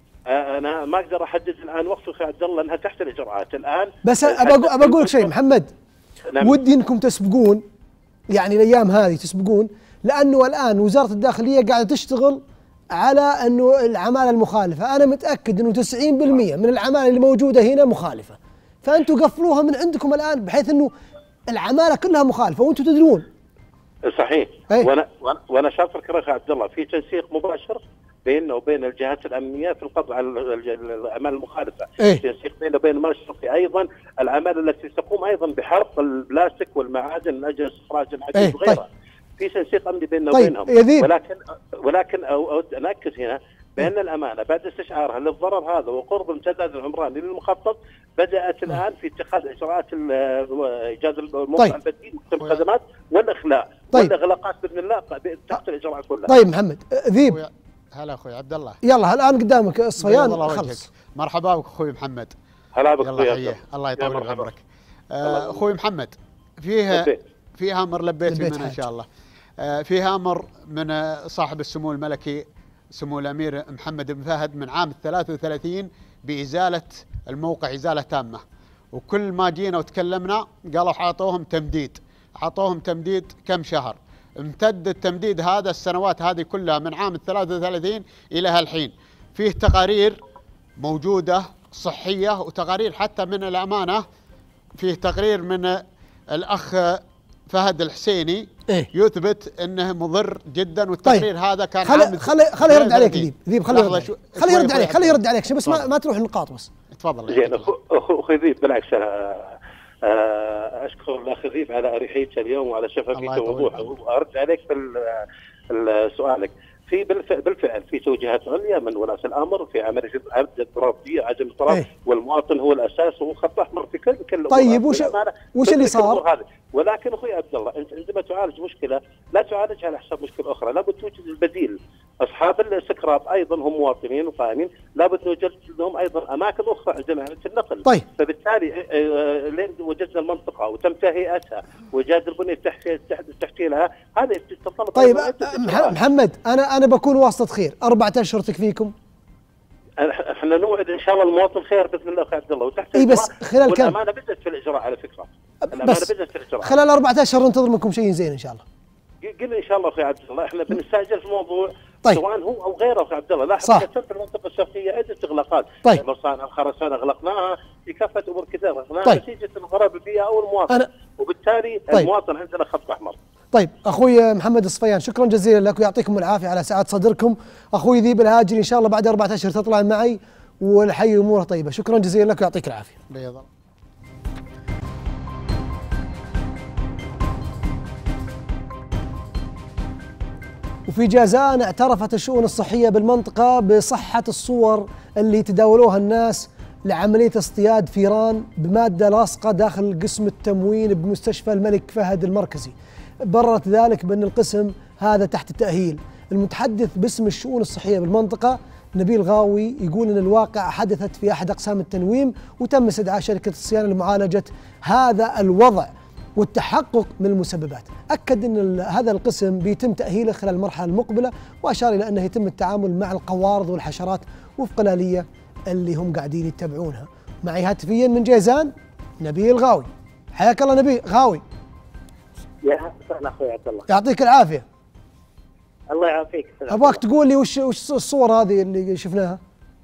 انا ما اقدر احدد الان وقت اخوي عبد الله انها تحت الاجراءات الان. بس ابى ابى اقول لك شيء محمد. نعم. ودي انكم تسبقون يعني الايام هذه تسبقون، لانه الان وزاره الداخليه قاعده تشتغل على انه العماله المخالفه، انا متاكد انه تسعين بالمئة من العماله اللي موجوده هنا مخالفه، فانتم قفلوها من عندكم الان بحيث انه العماله كلها مخالفه وانتم تدرون. صحيح. أي. وانا وانا شاطرك يا اخي عبد الله في تنسيق مباشر بيننا وبين الجهات الامنيه في القبض على الاعمال المخالفه. إيه؟ تنسيق بيننا وبين المرشد الشرطي ايضا الاعمال التي تقوم ايضا بحرق البلاستيك والمعادن من اجل استخراج الحديد إيه؟ وغيرها. طيب. في تنسيق امني بيننا طيب. وبينهم. ولكن ولكن اود ان اكد هنا بان الامانه بعد استشعارها للضرر هذا وقرب امتداد العمراني للمخطط بدات الان في اتخاذ اجراءات ايجاد الموقع طيب. البديل والخدمات والاخلاء طيب. والاغلاقات باذن الله تحت الاجراءات كلها. طيب محمد ذيب. هلا اخوي عبد الله. يلا الان قدامك الصفيان خلص. مرحبا بك اخوي محمد. هلا بك اخوي. الله يطول بعمرك. آه اخوي محمد فيها فيها امر لبيت منها ان شاء الله. آه فيها امر من صاحب السمو الملكي سمو الامير محمد بن فهد من عام ثلاثة وثلاثين بازاله الموقع ازاله تامه، وكل ما جينا وتكلمنا قالوا عطوهم تمديد، عطوهم تمديد كم شهر، امتد التمديد هذا السنوات هذه كلها من عام ثلاثة وثلاثين إلى هالحين. فيه تقارير موجودة صحية وتقارير حتى من الأمانة. فيه تقرير من الأخ فهد الحسيني إيه؟ يثبت أنه مضر جدا، والتقرير طيب. هذا كان خلي خلي خلي يرد عليك ذيب ذيب خلي يرد عليك خلي يرد عليك خلي يرد عليك بس ما, ما تروح النقاط بس. تفضل. زين اخوي ذيب، بالعكس انا اشكر الاخ ذيب على اريحيته اليوم وعلى شفافيته ووضوحه، وارد عليك في سؤالك. في بالفعل, بالفعل في توجيهات عليا من ولاة الامر في عمليه الضروريه عدم الضرر ايه؟ والمواطن هو الاساس وهو خط احمر في كل كل طيب وش وش اللي صار؟ ولكن اخوي عبد الله، انت عندما تعالج مشكله لا تعالجها على حساب مشكله اخرى، لابد توجد البديل. اصحاب السكراب ايضا هم مواطنين وفاهمين، لابد نوجد لهم ايضا اماكن اخرى عند عمليه النقل. طيب. فبالتالي لين وجدنا المنطقه وتم تهيئتها وايجاد البنيه التحتيه لها، هذا يتطلب. طيب محمد، انا انا بكون واسطه خير، أربعة اشهر تكفيكم؟ احنا نوعد ان شاء الله المواطن خير باذن الله اخي عبد الله، وتحت اي بس خلال كم؟ الامانه بدات في الاجراء على فكره. بس في الاجراء خلال أربعة اشهر ننتظر منكم شيء زين ان شاء الله. قل ان شاء الله اخي عبد الله، احنا بنستعجل في الموضوع. طيب. سواء هو او غيره اخي عبد الله. لاحظ كثرت المنطقه الشرقيه عده اغلاقات. طيب. مصانع الخرسانه اغلقناها في كافه امور كثير، اغلقناها طيب. نتيجه الغراب البيئه او المواطن. أنا... وبالتالي طيب. المواطن عندنا خط احمر. طيب اخوي محمد الصفيان، شكرا جزيلا لك ويعطيكم العافيه على سعه صدركم. اخوي ذيب الهاجري ان شاء الله بعد أربعة اشهر تطلع معي والحي اموره طيبه. شكرا جزيلا لك ويعطيك العافيه. بيض. وفي جازان اعترفت الشؤون الصحيه بالمنطقه بصحه الصور اللي تداولوها الناس لعمليه اصطياد فيران بماده لاصقه داخل قسم التموين بمستشفى الملك فهد المركزي. بررت ذلك بان القسم هذا تحت التاهيل. المتحدث باسم الشؤون الصحيه بالمنطقه نبيل غاوي يقول ان الواقع حدثت في احد اقسام التنويم وتم استدعاء شركه الصيانه لمعالجه هذا الوضع والتحقق من المسببات. اكد ان هذا القسم بيتم تاهيله خلال المرحله المقبله، واشار الى انه يتم التعامل مع القوارض والحشرات وفق الاليه اللي هم قاعدين يتبعونها. معي هاتفيا من جيزان نبيل غاوي. حياك الله نبيل غاوي. يا اهلا اخوي عبد الله. يعطيك العافيه. الله يعافيك. ابغاك تقول لي وش وش الصور هذه اللي شفناها؟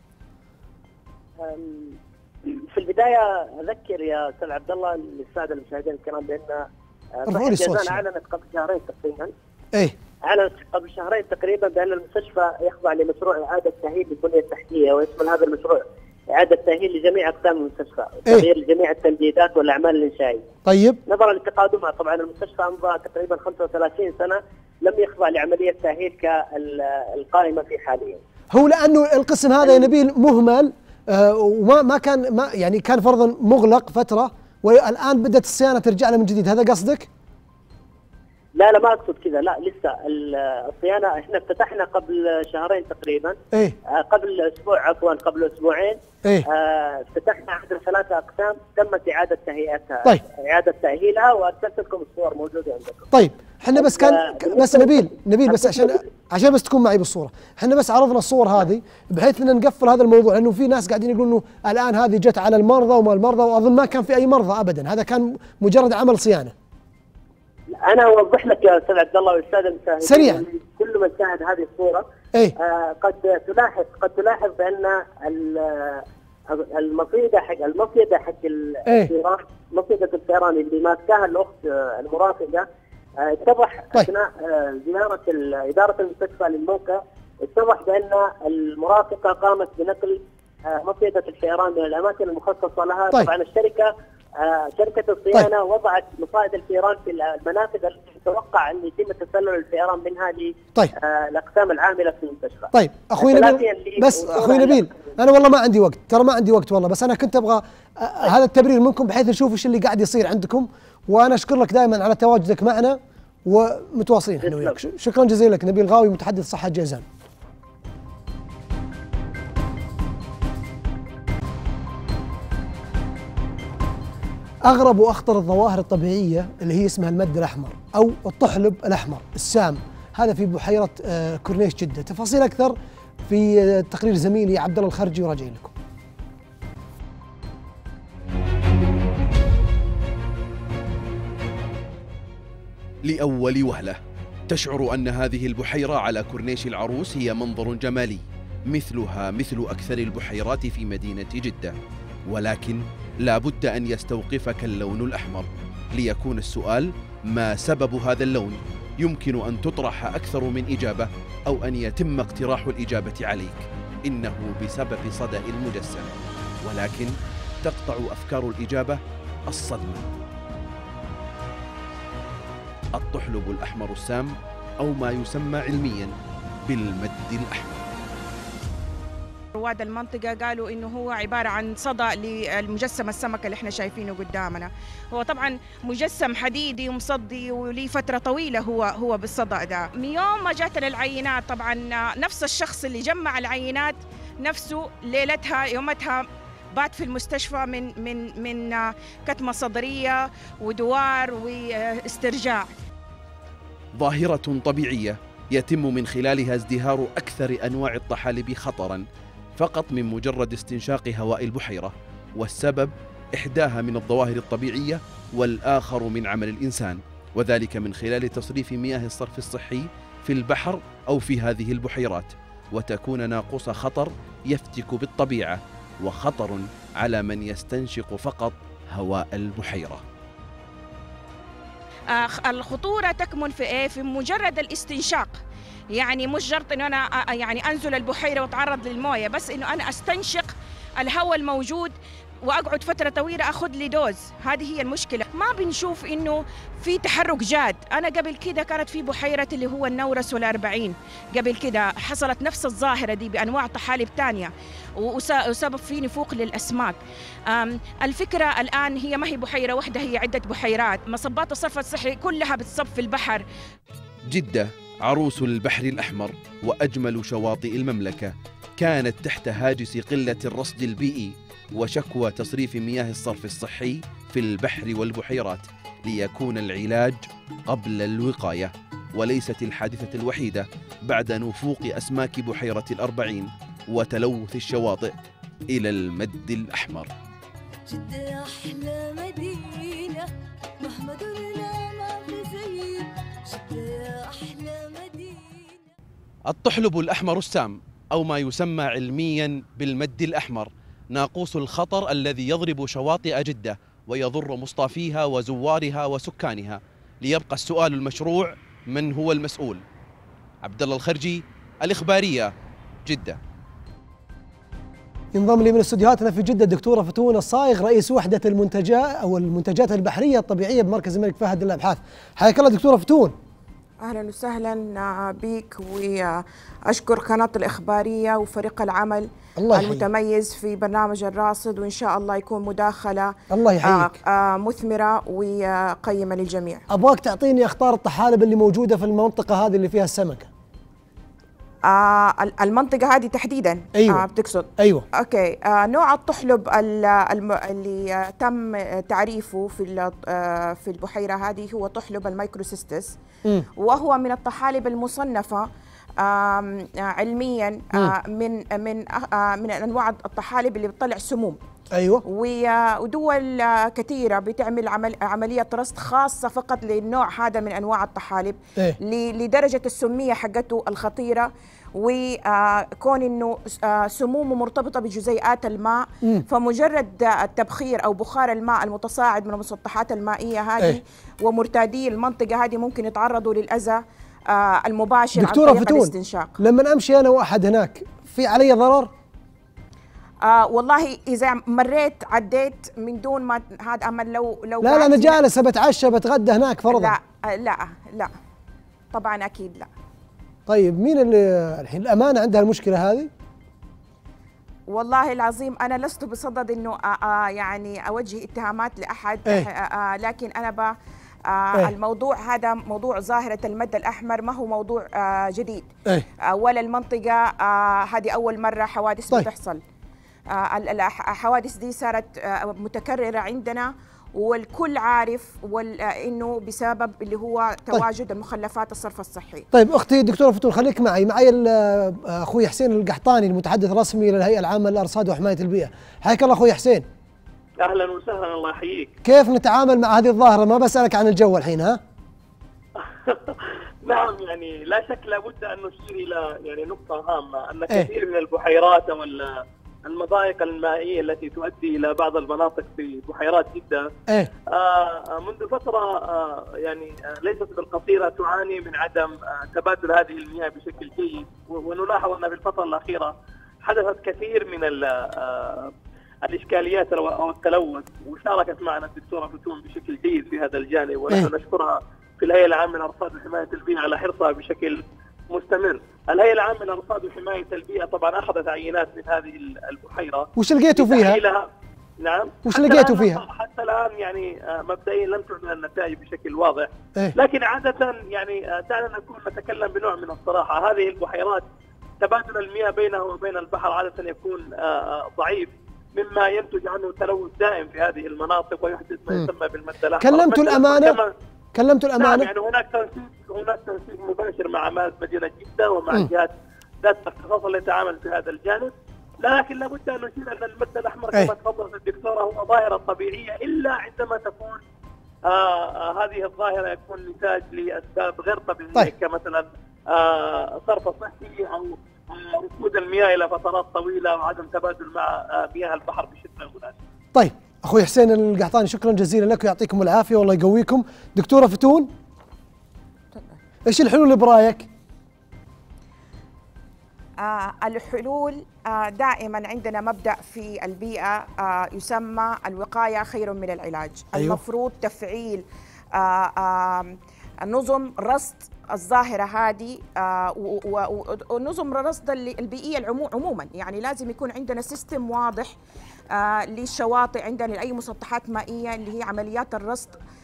في البدايه اذكر يا استاذ عبد الله للساده المشاهدين الكرام بان صحه جازان اعلنت قبل شهرين تقريبا. ايه؟ اعلنت قبل شهرين تقريبا بان المستشفى يخضع لمشروع اعاده تاهيل للبنيه التحتيه، ويشمل هذا المشروع اعاده تاهيل لجميع اقسام المستشفى، وتغيير إيه؟ لجميع التمديدات والاعمال الانشائيه. طيب. نظرا لتقادمها طبعا المستشفى امضى تقريبا خمسة وثلاثين سنه لم يخضع لعمليه تاهيل كالقائمه في حاليا. هو لانه القسم هذا يا نبيل مهمل آه وما ما كان ما يعني كان فرضا مغلق فتره، والان بدات الصيانه ترجع له من جديد، هذا قصدك؟ لا لا ما اقصد كذا، لا لسه الصيانه احنا افتتحنا قبل شهرين تقريبا. ايه؟ آه قبل اسبوع عفوا قبل اسبوعين. ايه؟ آه افتتحنا عدد ثلاثه اقسام تمت اعاده تهيئتها. طيب. اعاده تاهيلها وارسلت لكم الصور موجوده عندكم. طيب احنا بس كان بس نبيل نبيل بس عشان عشان بس تكون معي بالصوره، احنا بس عرضنا الصور هذه بحيث ان نقفل هذا الموضوع، لانه في ناس قاعدين يقولوا انه الان هذه جت على المرضى وما المرضى، واظن ما كان في اي مرضى ابدا، هذا كان مجرد عمل صيانه. انا اوضح لك يا استاذ عبد الله والساده المشاهدين سريعا كل من شاهد هذه الصوره. ايه؟ آه قد تلاحظ قد تلاحظ بان المصيده حق المصيده حق الفيران، مصيده الفيران اللي ماسكاها الاخت المرافقه، اتضح طيب. اثناء زياره اداره المستشفى للموقع، اتضح بان المرافقه قامت بنقل مصيده الفيران من الاماكن المخصصه لها. طيب. طبعا الشركه شركه الصيانه طيب. وضعت مصائد الفيران في المنافذ التي تتوقع ان يتم تسلل الفيران منها للاقسام طيب. العامله في المستشفى. طيب اخوي نبيل بس اخوي نبيل انا والله ما عندي وقت، ترى ما عندي وقت والله، بس انا كنت ابغى هذا التبرير منكم بحيث نشوف ايش اللي قاعد يصير عندكم، وانا اشكر لك دائما على تواجدك معنا ومتواصلين احنا وياك. شكرا جزيلا لك نبيل غاوي متحدث صحه جازان. اغرب واخطر الظواهر الطبيعيه اللي هي اسمها المد الاحمر او الطحلب الاحمر السام، هذا في بحيره كورنيش جده. تفاصيل اكثر في تقرير زميلي عبد الله الخرجي وراجعين لكم. لأول وهلة تشعر أن هذه البحيرة على كورنيش العروس هي منظر جمالي مثلها مثل أكثر البحيرات في مدينة جدة، ولكن لا بد أن يستوقفك اللون الأحمر. ليكون السؤال ما سبب هذا اللون؟ يمكن أن تطرح أكثر من إجابة أو أن يتم اقتراح الإجابة عليك. إنه بسبب صدأ المجسم، ولكن تقطع أفكار الإجابة الصدمة. الطحلب الأحمر السام أو ما يسمى علميا بالمد الأحمر. رواد المنطقة قالوا إنه هو عبارة عن صدى للمجسم السمكة اللي احنا شايفينه قدامنا. هو طبعا مجسم حديدي ومصدي ولي فترة طويلة هو هو بالصدى ده. من يوم ما جاتنا العينات طبعا نفس الشخص اللي جمع العينات نفسه ليلتها يومتها بات في المستشفى من من من كتمة صدرية ودوار واسترجاع. ظاهرة طبيعية يتم من خلالها ازدهار أكثر أنواع الطحالب خطراً فقط من مجرد استنشاق هواء البحيرة، والسبب إحداها من الظواهر الطبيعية والآخر من عمل الإنسان، وذلك من خلال تصريف مياه الصرف الصحي في البحر أو في هذه البحيرات، وتكون ناقوس خطر يفتك بالطبيعة وخطر على من يستنشق فقط هواء البحيرة. الخطورة تكمن في إيه؟ في مجرد الاستنشاق. يعني مش شرط إنه أنا يعني أنزل البحيرة وأتعرض للموية، بس إنه أنا أستنشق الهواء الموجود وأقعد فترة طويلة أخذ لي دوز. هذه هي المشكلة. ما بنشوف إنه في تحرك جاد. أنا قبل كده كانت في بحيرة اللي هو النورس والأربعين، قبل كده حصلت نفس الظاهرة دي بأنواع طحالب تانية وسبب في نفوق للأسماك. الفكرة الآن هي ما هي بحيرة واحدة، هي عدة بحيرات. مصبات الصرف الصحي كلها بتصب في البحر. جدة عروس البحر الأحمر وأجمل شواطئ المملكة كانت تحت هاجس قلة الرصد البيئي وشكوى تصريف مياه الصرف الصحي في البحر والبحيرات ليكون العلاج قبل الوقاية، وليست الحادثة الوحيدة بعد نفوق أسماك بحيرة الأربعين وتلوث الشواطئ إلى المد الأحمر. جدة أحلى مدينة مهما درنا ما في زي جدة أحلى مدينة. الطحلب الأحمر السام أو ما يسمى علميا بالمد الأحمر ناقوس الخطر الذي يضرب شواطئ جدة ويضر مصطافيها وزوارها وسكانها. ليبقى السؤال المشروع: من هو المسؤول؟ عبد الله الخرجي، الإخبارية، جدة. ينضم لي من استديوهاتنا في جدة الدكتورة فتون الصايغ، رئيس وحدة المنتجات أو المنتجات البحرية الطبيعية بمركز الملك فهد للأبحاث. حياك الله دكتورة فتون. أهلا وسهلا بك، وأشكر قناة الإخبارية وفريق العمل الله المتميز في برنامج الراصد، وإن شاء الله يكون مداخلة الله يحييك مثمرة وقيمة للجميع. أبغاك تعطيني أخطار الطحالب اللي موجودة في المنطقة هذه اللي فيها السمكة. آه المنطقة هذه تحديدا. أيوة. آه بتقصد. أيوة. أوكي. آه نوع الطحلب اللي تم تعريفه في في البحيرة هذه هو طحلب الميكروسيستس، وهو من الطحالب المصنفة آه علميا آه من من آه من انواع الطحالب اللي بتطلع سموم. ايوه. ودول كثيره بتعمل عمل عمليه رصد خاصه فقط للنوع هذا من انواع الطحالب. إيه؟ لدرجه السميه حقته الخطيره، وكون انه سمومه مرتبطه بجزيئات الماء. م. فمجرد التبخير او بخار الماء المتصاعد من المسطحات المائيه هذه إيه؟ ومرتادي المنطقه هذه ممكن يتعرضوا للاذى المباشر عن طريق فتون. الاستنشاق. لما امشي انا واحد هناك في علي ضرر؟ آه والله اذا مريت عديت من دون ما هذا، اما لو لو لا لا انا جالسه بتعشى بتغدى هناك فرضا. لا لا لا طبعا اكيد لا. طيب مين اللي الحين الامانه عندها المشكله هذه؟ والله العظيم انا لست بصدد انه آه آه يعني اوجه اتهامات لاحد. إيه؟ آه آه لكن انا ب آه إيه؟ الموضوع هذا موضوع ظاهرة المد الأحمر ما هو موضوع آه جديد. إيه؟ آه ولا المنطقة آه هذه أول مرة حوادث طيب. بتحصل. آه الحوادث دي صارت آه متكررة عندنا، والكل عارف انه بسبب اللي هو تواجد طيب. المخلفات الصرف الصحي. طيب اختي الدكتوره فتون خليك معي، معي اخوي حسين القحطاني المتحدث الرسمي للهيئه العامه للارصاد وحمايه البيئه. حياك الله اخوي حسين. اهلا وسهلا، الله يحييك. كيف نتعامل مع هذه الظاهره؟ ما بسالك عن الجو الحين. ها نعم، يعني لا شك لابد ان نشير الى يعني نقطه هامه، ان كثير من البحيرات او المضايق المائيه التي تؤدي الى بعض المناطق في بحيرات جده ايه آه منذ فتره آه يعني آه ليست بالقصيره تعاني من عدم آه تبادل هذه المياه بشكل جيد، ونلاحظ ان في الفتره الاخيره حدثت كثير من آه الاشكاليات او التلوث، وشاركت معنا الدكتوره فتون بشكل جيد في هذا الجانب، ونحن نشكرها في الهيئه العامه للارصاد وحمايه البيئه على حرصها بشكل مستمر. الهيئه العامه للارصاد وحمايه البيئه طبعا اخذت عينات من هذه البحيره. وش لقيتوا فيها؟ نعم، وش لقيتوا فيها؟ حتى الان يعني مبدئيا لم تعلن النتائج بشكل واضح، إيه؟ لكن عاده يعني دعنا نكون نتكلم بنوع من الصراحه. هذه البحيرات تبادل المياه بينها وبين البحر عاده يكون ضعيف، مما ينتج عنه تلوث دائم في هذه المناطق ويحدث ما يسمى بالمد الاحمر. كلمتوا الامانه؟ كلمتوا الامانه؟ نعم، يعني هناك تنسيق هناك تنسيق مباشر مع مدينه جده ومع الجهات ذات الاختصاص التي تعمل في هذا الجانب، لكن لابد ان نشير ان المد الاحمر كما تفضلت الدكتوره هو ظاهره طبيعيه، الا عندما تكون آه آه هذه الظاهره يكون نتاج لاسباب غير طبيعيه. طيب. كمثلا آه صرف صحي او آه ركود المياه الى فترات طويله وعدم تبادل مع آه مياه البحر بشكل مناسب. طيب اخوي حسين القحطاني، شكرا جزيلا لك ويعطيكم العافيه والله يقويكم. دكتوره فتون، ايش الحلول اللي برايك؟ آه الحلول آه دائما عندنا مبدأ في البيئة آه يسمى الوقاية خير من العلاج. أيوه. المفروض تفعيل آه آه نظم رصد الظاهرة هذه آه ونظم الرصد البيئية عموما، يعني لازم يكون عندنا سيستم واضح آه للشواطئ، عندنا لأي مسطحات مائية اللي هي عمليات الرصد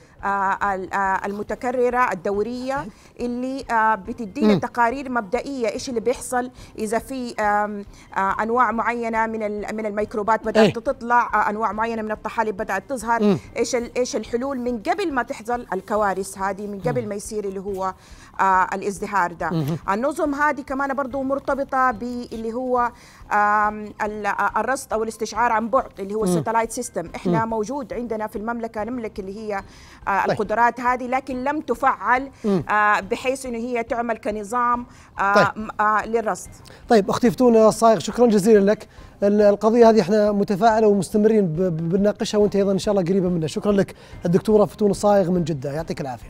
المتكررة الدورية اللي بتدينا تقارير مبدئية ايش اللي بيحصل اذا في انواع معينة من من الميكروبات بدأت تطلع، انواع معينة من الطحالب بدأت تظهر، ايش ايش الحلول من قبل ما تحصل الكوارث هذه، من قبل ما يصير اللي هو الازدهار ده. النظم هذه كمان برضو مرتبطة باللي هو الرصد او الاستشعار عن بعد اللي هو الساتلايت سيستم. احنا موجود عندنا في المملكة نملك اللي هي طيب. القدرات هذه، لكن لم تفعل آه بحيث انه هي تعمل كنظام آه طيب. آه للرصد. طيب اختي فتون الصايغ، شكرا جزيلا لك. القضيه هذه احنا متفاعله ومستمرين بنناقشها وانت ايضا ان شاء الله قريبه منا. شكرا لك الدكتوره فتون الصايغ من جده، يعطيك العافيه.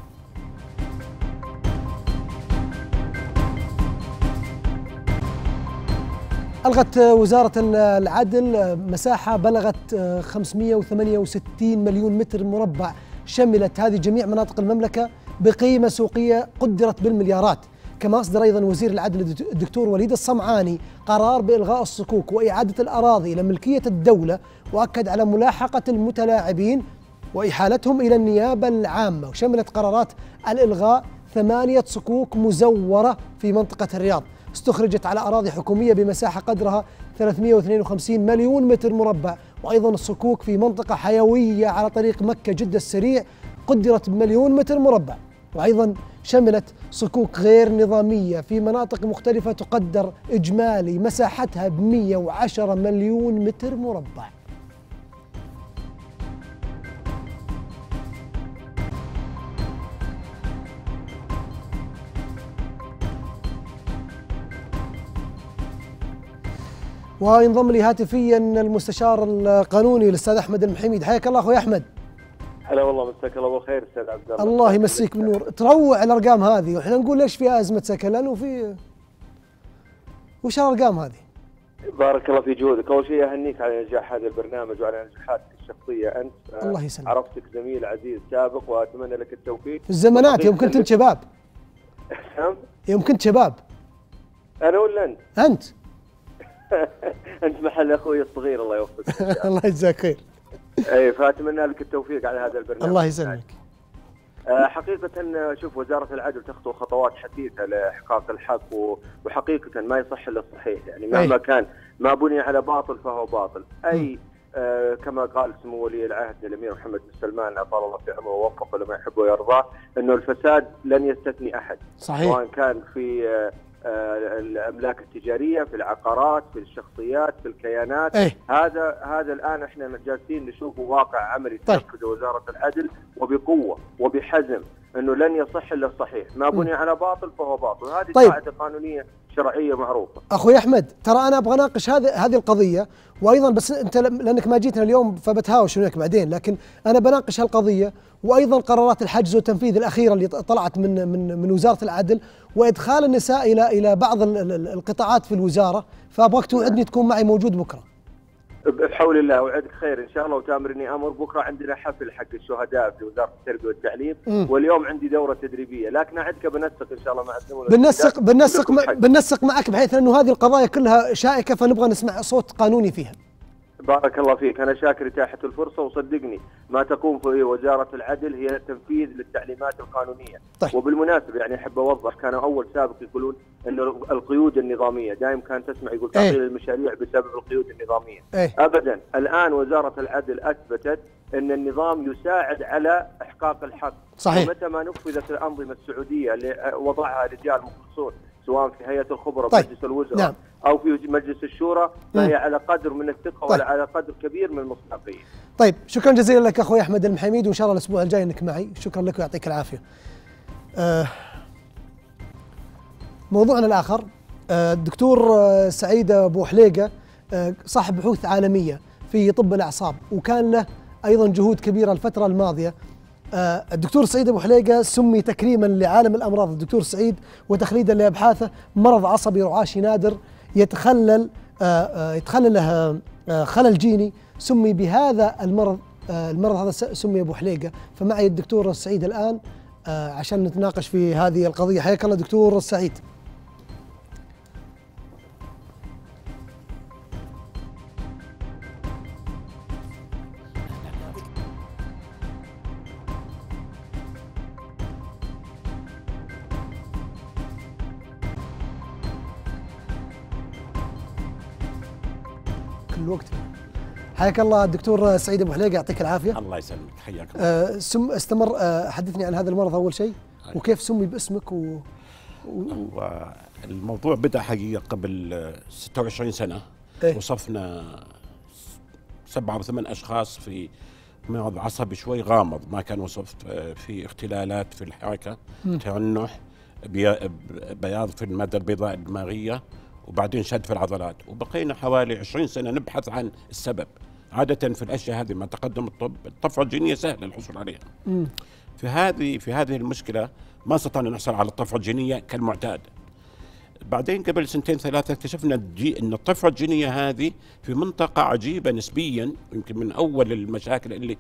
ألغت وزارة العدل مساحة بلغت خمسمئة وثمانية وستين مليون متر مربع، شملت هذه جميع مناطق المملكة بقيمة سوقية قدرت بالمليارات. كما أصدر أيضا وزير العدل الدكتور وليد الصمعاني قرار بإلغاء الصكوك وإعادة الأراضي إلى ملكية الدولة، وأكد على ملاحقة المتلاعبين وإحالتهم إلى النيابة العامة. وشملت قرارات الإلغاء ثمانية صكوك مزورة في منطقة الرياض استخرجت على أراضي حكومية بمساحة قدرها ثلاثمئة واثنين وخمسين مليون متر مربع، وأيضا الصكوك في منطقة حيوية على طريق مكة جدة السريع قدرت بمليون متر مربع، وأيضا شملت صكوك غير نظامية في مناطق مختلفة تقدر إجمالي مساحتها ب مئة وعشرة مليون متر مربع. وينضم لي هاتفيا المستشار القانوني الاستاذ احمد المحميد. حياك الله اخوي احمد. هلا والله، مساك الله بالخير استاذ عبد الله. الله يمسيك بالنور. تروع الارقام هذه، واحنا نقول ليش في ازمه سكن؟ لانه في وش الارقام هذه؟ بارك الله في جهودك. اول شيء اهنيك على نجاح هذا البرنامج وعلى نجاحاتك الشخصيه انت. الله يسلمك. عرفتك زميل عزيز سابق واتمنى لك التوفيق. في الزمانات يوم كنت انت شباب. يوم كنت شباب. انا ولا انت؟ انت. انت محل اخوي الصغير الله يوفقك. الله يجزاك خير. اي فاتمنى لك التوفيق على هذا البرنامج. الله يسلمك. حقيقة شوف وزارة العدل تخطو خطوات حثيثة لإحقاق الحق، وحقيقة ما يصح إلا الصحيح، يعني مهما كان ما بني على باطل فهو باطل. أي آه كما قال سمو ولي العهد الأمير محمد بن سلمان أطال الله في عمره ووفقه لما يحب ويرضاه، إنه الفساد لن يستثني أحد. صحيح. سواء كان في آه الأملاك التجارية، في العقارات، في الشخصيات، في الكيانات. أيه. هذا هذا الآن احنا جالسين نشوفه واقع عملي تنفذه وزارة العدل وبقوة وبحزم انه لن يصح الا الصحيح، ما بني على باطل فهو باطل، هذه طيب. قاعده قانونيه شرعيه معروفه. اخوي احمد، ترى انا ابغى اناقش هذه هذه القضيه، وايضا بس انت لانك ما جيتنا اليوم فبتهاوش هناك بعدين، لكن انا بناقش هالقضيه، وايضا قرارات الحجز والتنفيذ الاخيره اللي طلعت من من من وزاره العدل، وادخال النساء الى الى بعض القطاعات في الوزاره، فابغاك توعدني تكون معي موجود بكره. بحول الله اوعدك خير ان شاء الله، وتامرني امر. بكره عندنا حفل حق الشهداء في وزاره التربيه والتعليم، م. واليوم عندي دوره تدريبيه، لكن اعدك بنسق ان شاء الله مع الدوله. بنسق بنسق مع بنسق معك بحيث انه هذه القضايا كلها شائكه، فنبغى نسمع صوت قانوني فيها. بارك الله فيك، انا شاكر اتاحه الفرصه، وصدقني ما تقوم في وزاره العدل هي تنفيذ للتعليمات القانونية. طيب. وبالمناسبه يعني احب اوضح، كانوا اول سابق يقولون انه القيود النظاميه، دائما كان تسمع يقول تعطيل ايه؟ المشاريع بسبب القيود النظاميه. ايه؟ ابدا، الان وزاره العدل اثبتت ان النظام يساعد على احقاق الحق. صحيح. ومتى ما نفذت الانظمه السعوديه اللي وضعها رجال مختصون سواء في هيئه الخبراء طيب. مجلس الوزراء نعم. او في مجلس الشورى، فهي مم. على قدر من الثقه. طيب. ولا على قدر كبير من المصداقيه. طيب، شكرا جزيلا لك اخوي احمد المحميد، وان شاء الله الاسبوع الجاي انك معي. شكرا لك ويعطيك العافيه. آه موضوعنا الاخر، آه الدكتور آه سعيد ابو حليقه، آه صاحب بحوث عالميه في طب الاعصاب، وكان له ايضا جهود كبيره الفتره الماضيه. آه الدكتور سعيد ابو حليقه سمي تكريما لعالم الامراض الدكتور سعيد، وتخليدا لابحاثه مرض عصبي رعاشي نادر يتخلل آه آه يتخلل له آه خلل جيني، سمي بهذا المرض. آه المرض هذا سمي ابو حليقه. فمعي الدكتور سعيد الان آه عشان نتناقش في هذه القضيه. حياك الله دكتور سعيد. كل وقت. حياك الله الدكتور سعيد ابو حليقه، يعطيك العافيه. الله يسلمك، حياك الله. آه سم استمر آه حدثني عن هذا المرض اول شيء، وكيف سمي باسمك و, و... الموضوع بدا حقيقه قبل ستة وعشرين سنه. إيه؟ وصفنا سبعه او ثمان اشخاص في مرض عصبي شوي غامض، ما كان وصف في اختلالات في الحركه، تعنح، بي... بياض في الماده البيضاء الدماغيه، وبعدين شد في العضلات. وبقينا حوالي عشرين سنة نبحث عن السبب. عادة في الأشياء هذه مع تقدم الطب الطفرة الجينية سهل الحصول عليها. مم. في هذه في هذه المشكلة ما استطعنا نحصل على الطفرة الجينية كالمعتاد. بعدين قبل سنتين ثلاثة اكتشفنا أن الطفرة الجينية هذه في منطقة عجيبة نسبيا، يمكن من أول المشاكل اللي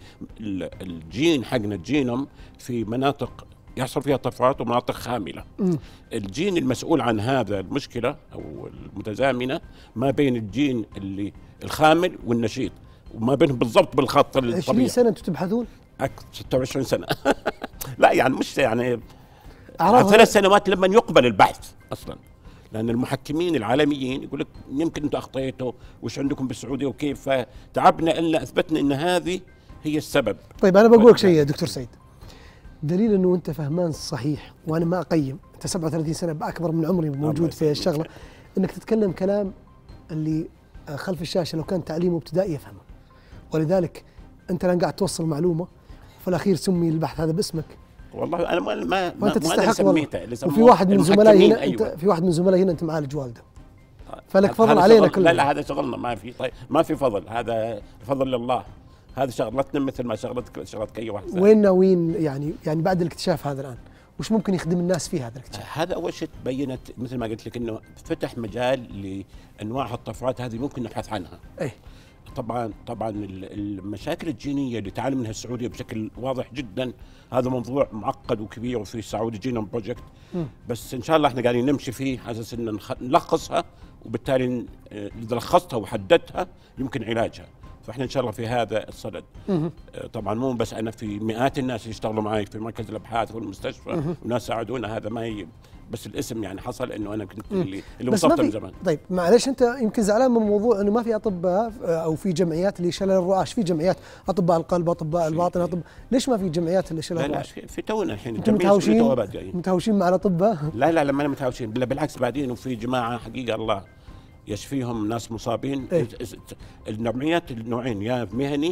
الجين حقنا الجينوم في مناطق يحصل فيها طفرات ومناطق خاملة. مم. الجين المسؤول عن هذا المشكلة أو المتزامنة ما بين الجين اللي الخامل والنشيط، وما بينهم بالضبط بالخط الطبيعي. عشرين سنة أنتم تبحثون؟ ستة وعشرين سنة. لا يعني مش يعني أعراض ثلاث سنوات لما يقبل البحث أصلا، لأن المحكمين العالميين يقول لك يمكن أنتم أخطيتوا وش عندكم بالسعودية وكيف، فتعبنا إلا أثبتنا أن هذه هي السبب. طيب أنا بقول لك شيء يا دكتور سعيد، دليل انه انت فهمان صحيح، وانا ما اقيم، انت سبعة وثلاثين سنه باكبر من عمري موجود في الشغله، انك تتكلم كلام اللي خلف الشاشه لو كان تعليمه ابتدائي يفهمه. ولذلك انت الان قاعد توصل معلومه، وفي الاخير سمي البحث هذا باسمك. والله انا ما ما وانت تستحق والله. اللي وفي واحد من زملائي هنا أيوة. انت في واحد من زملائي هنا انت معالج والده. فلك فضل علينا كلنا. لا لا هذا شغلنا، ما في طيب ما في فضل، هذا فضل لله. هذه شغلتنا مثل ما شغلتك شغلتك اي واحد. وين ناويين يعني يعني بعد الاكتشاف هذا الان وش ممكن يخدم الناس في هذا الاكتشاف؟ هذا اول شيء تبينت مثل ما قلت لك انه فتح مجال لانواع الطفرات هذه ممكن نبحث عنها. اي طبعا طبعا المشاكل الجينيه اللي تعاني منها السعوديه بشكل واضح جدا، هذا موضوع معقد وكبير وفي سعودي جينوم بروجكت، بس ان شاء الله احنا قاعدين نمشي فيه على اساس ان نلخصها، وبالتالي اذا لخصتها وحددتها يمكن علاجها. فاحنا ان شاء الله في هذا الصدد. طبعا مو بس انا، في مئات الناس اللي يشتغلوا معي في مركز الابحاث والمستشفى وناس ساعدونا، هذا ما هي بس الاسم يعني حصل انه انا كنت اللي اللي وصلت من زمان. طيب معلش انت يمكن زعلان من موضوع انه ما في اطباء او في جمعيات لشلل الرعاش، في جمعيات اطباء القلب، اطباء الباطن، اطباء، ليش ما في جمعيات لشلل الرعاش؟ لا لا في تونا الحين متهاوشين متهاوشين مع الاطباء؟ لا لا لما انا متهاوشين بالعكس، بعدين وفي جماعه حقيقه الله يشفيهم ناس مصابين. إيه؟ النوعيات النوعين، يا مهني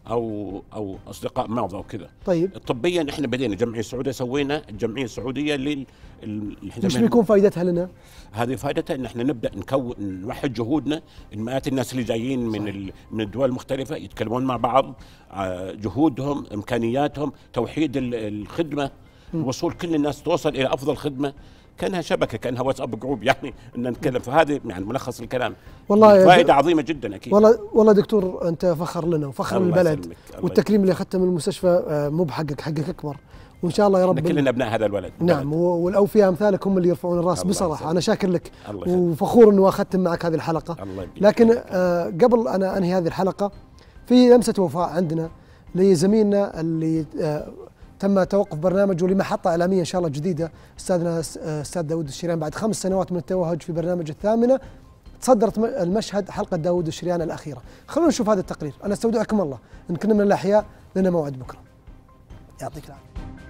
او او اصدقاء مرضى وكذا. طيب طبيا احنا بدينا جمعيه سعوديه، سوينا الجمعيه السعوديه لل مش بيكون فائدتها لنا؟ هذه فائدتها ان احنا نبدا نكون نوحد جهودنا، مئات الناس اللي جايين من ال... من الدول المختلفه يتكلمون مع بعض، جهودهم، امكانياتهم، توحيد الخدمه، وصول كل الناس توصل الى افضل خدمه، كانها شبكه، كانها واتساب جروب يعني ان نتكلم. فهذه يعني ملخص الكلام. والله فائده عظيمه جدا اكيد. والله والله دكتور انت فخر لنا وفخر للبلد، والتكريم اللي اخذته من المستشفى مو بحقك، حقك اكبر، وان شاء الله يا رب كلنا ابناء هذا الولد. نعم، والاوفياء امثالك هم اللي يرفعون الراس بصراحه. انا شاكر لك وفخور انه اخذت معك هذه الحلقه. لكن آه قبل انا انهي هذه الحلقه في لمسه وفاء عندنا لزميلنا اللي آه تم توقف برنامجه لمحطة إعلامية إن شاء الله جديدة، أستاذنا أستاذ داود الشريان بعد خمس سنوات من التوهج في برنامج الثامنة تصدرت المشهد حلقة داود الشريان الأخيرة. خلونا نشوف هذا التقرير. أنا استودعكم الله، إن كنا من الأحياء لنا موعد بكرة. يعطيك العافية.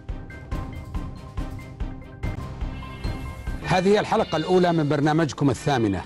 هذه الحلقة الأولى من برنامجكم الثامنة.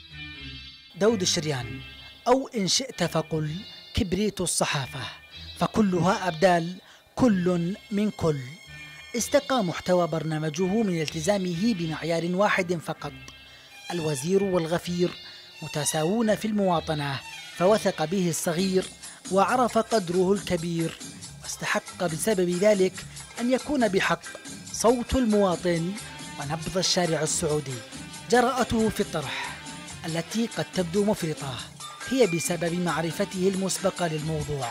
داود الشريان، أو إن شئت فقل كبريت الصحافة، فكلها أبدال، كل من كل. استقى محتوى برنامجه من التزامه بمعيار واحد فقط: الوزير والغفير متساوون في المواطنة، فوثق به الصغير وعرف قدره الكبير، واستحق بسبب ذلك أن يكون بحق صوت المواطن ونبض الشارع السعودي. جرأته في الطرح التي قد تبدو مفرطة هي بسبب معرفته المسبقة للموضوع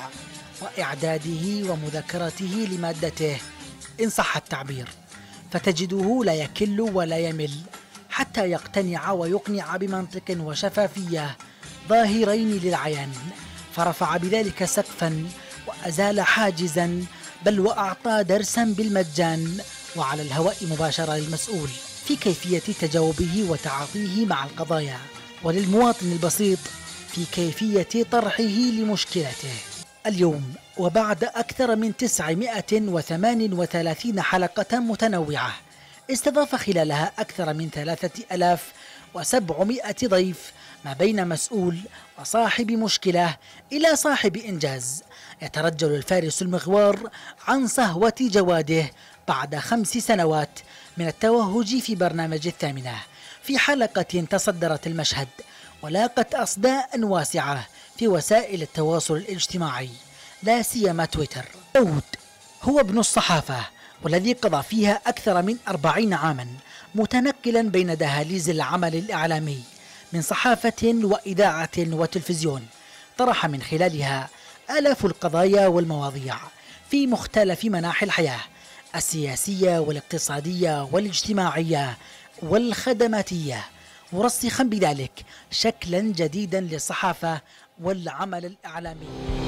وإعداده ومذاكرته لمادته إن صح التعبير، فتجده لا يكل ولا يمل حتى يقتنع ويقنع بمنطق وشفافية ظاهرين للعيان، فرفع بذلك سقفا وأزال حاجزا، بل وأعطى درسا بالمجان وعلى الهواء مباشرة للمسؤول في كيفية تجاوبه وتعاطيه مع القضايا، وللمواطن البسيط في كيفية طرحه لمشكلته. اليوم وبعد أكثر من تسعمائة وثمانية وثلاثين حلقة متنوعة استضاف خلالها أكثر من ثلاثة آلاف وسبعمائة ضيف، ما بين مسؤول وصاحب مشكلة إلى صاحب إنجاز، يترجل الفارس المغوار عن صهوة جواده بعد خمس سنوات من التوهج في برنامج الثامنة، في حلقة تصدرت المشهد ولاقت أصداء واسعة في وسائل التواصل الاجتماعي، لا سيما تويتر. داود هو ابن الصحافة، والذي قضى فيها أكثر من أربعين عاما متنقلا بين دهاليز العمل الإعلامي من صحافة وإذاعة وتلفزيون، طرح من خلالها آلاف القضايا والمواضيع في مختلف مناحي الحياة السياسية والاقتصادية والاجتماعية والخدماتية، مرسخا بذلك شكلا جديدا للصحافة والعمل الإعلامي.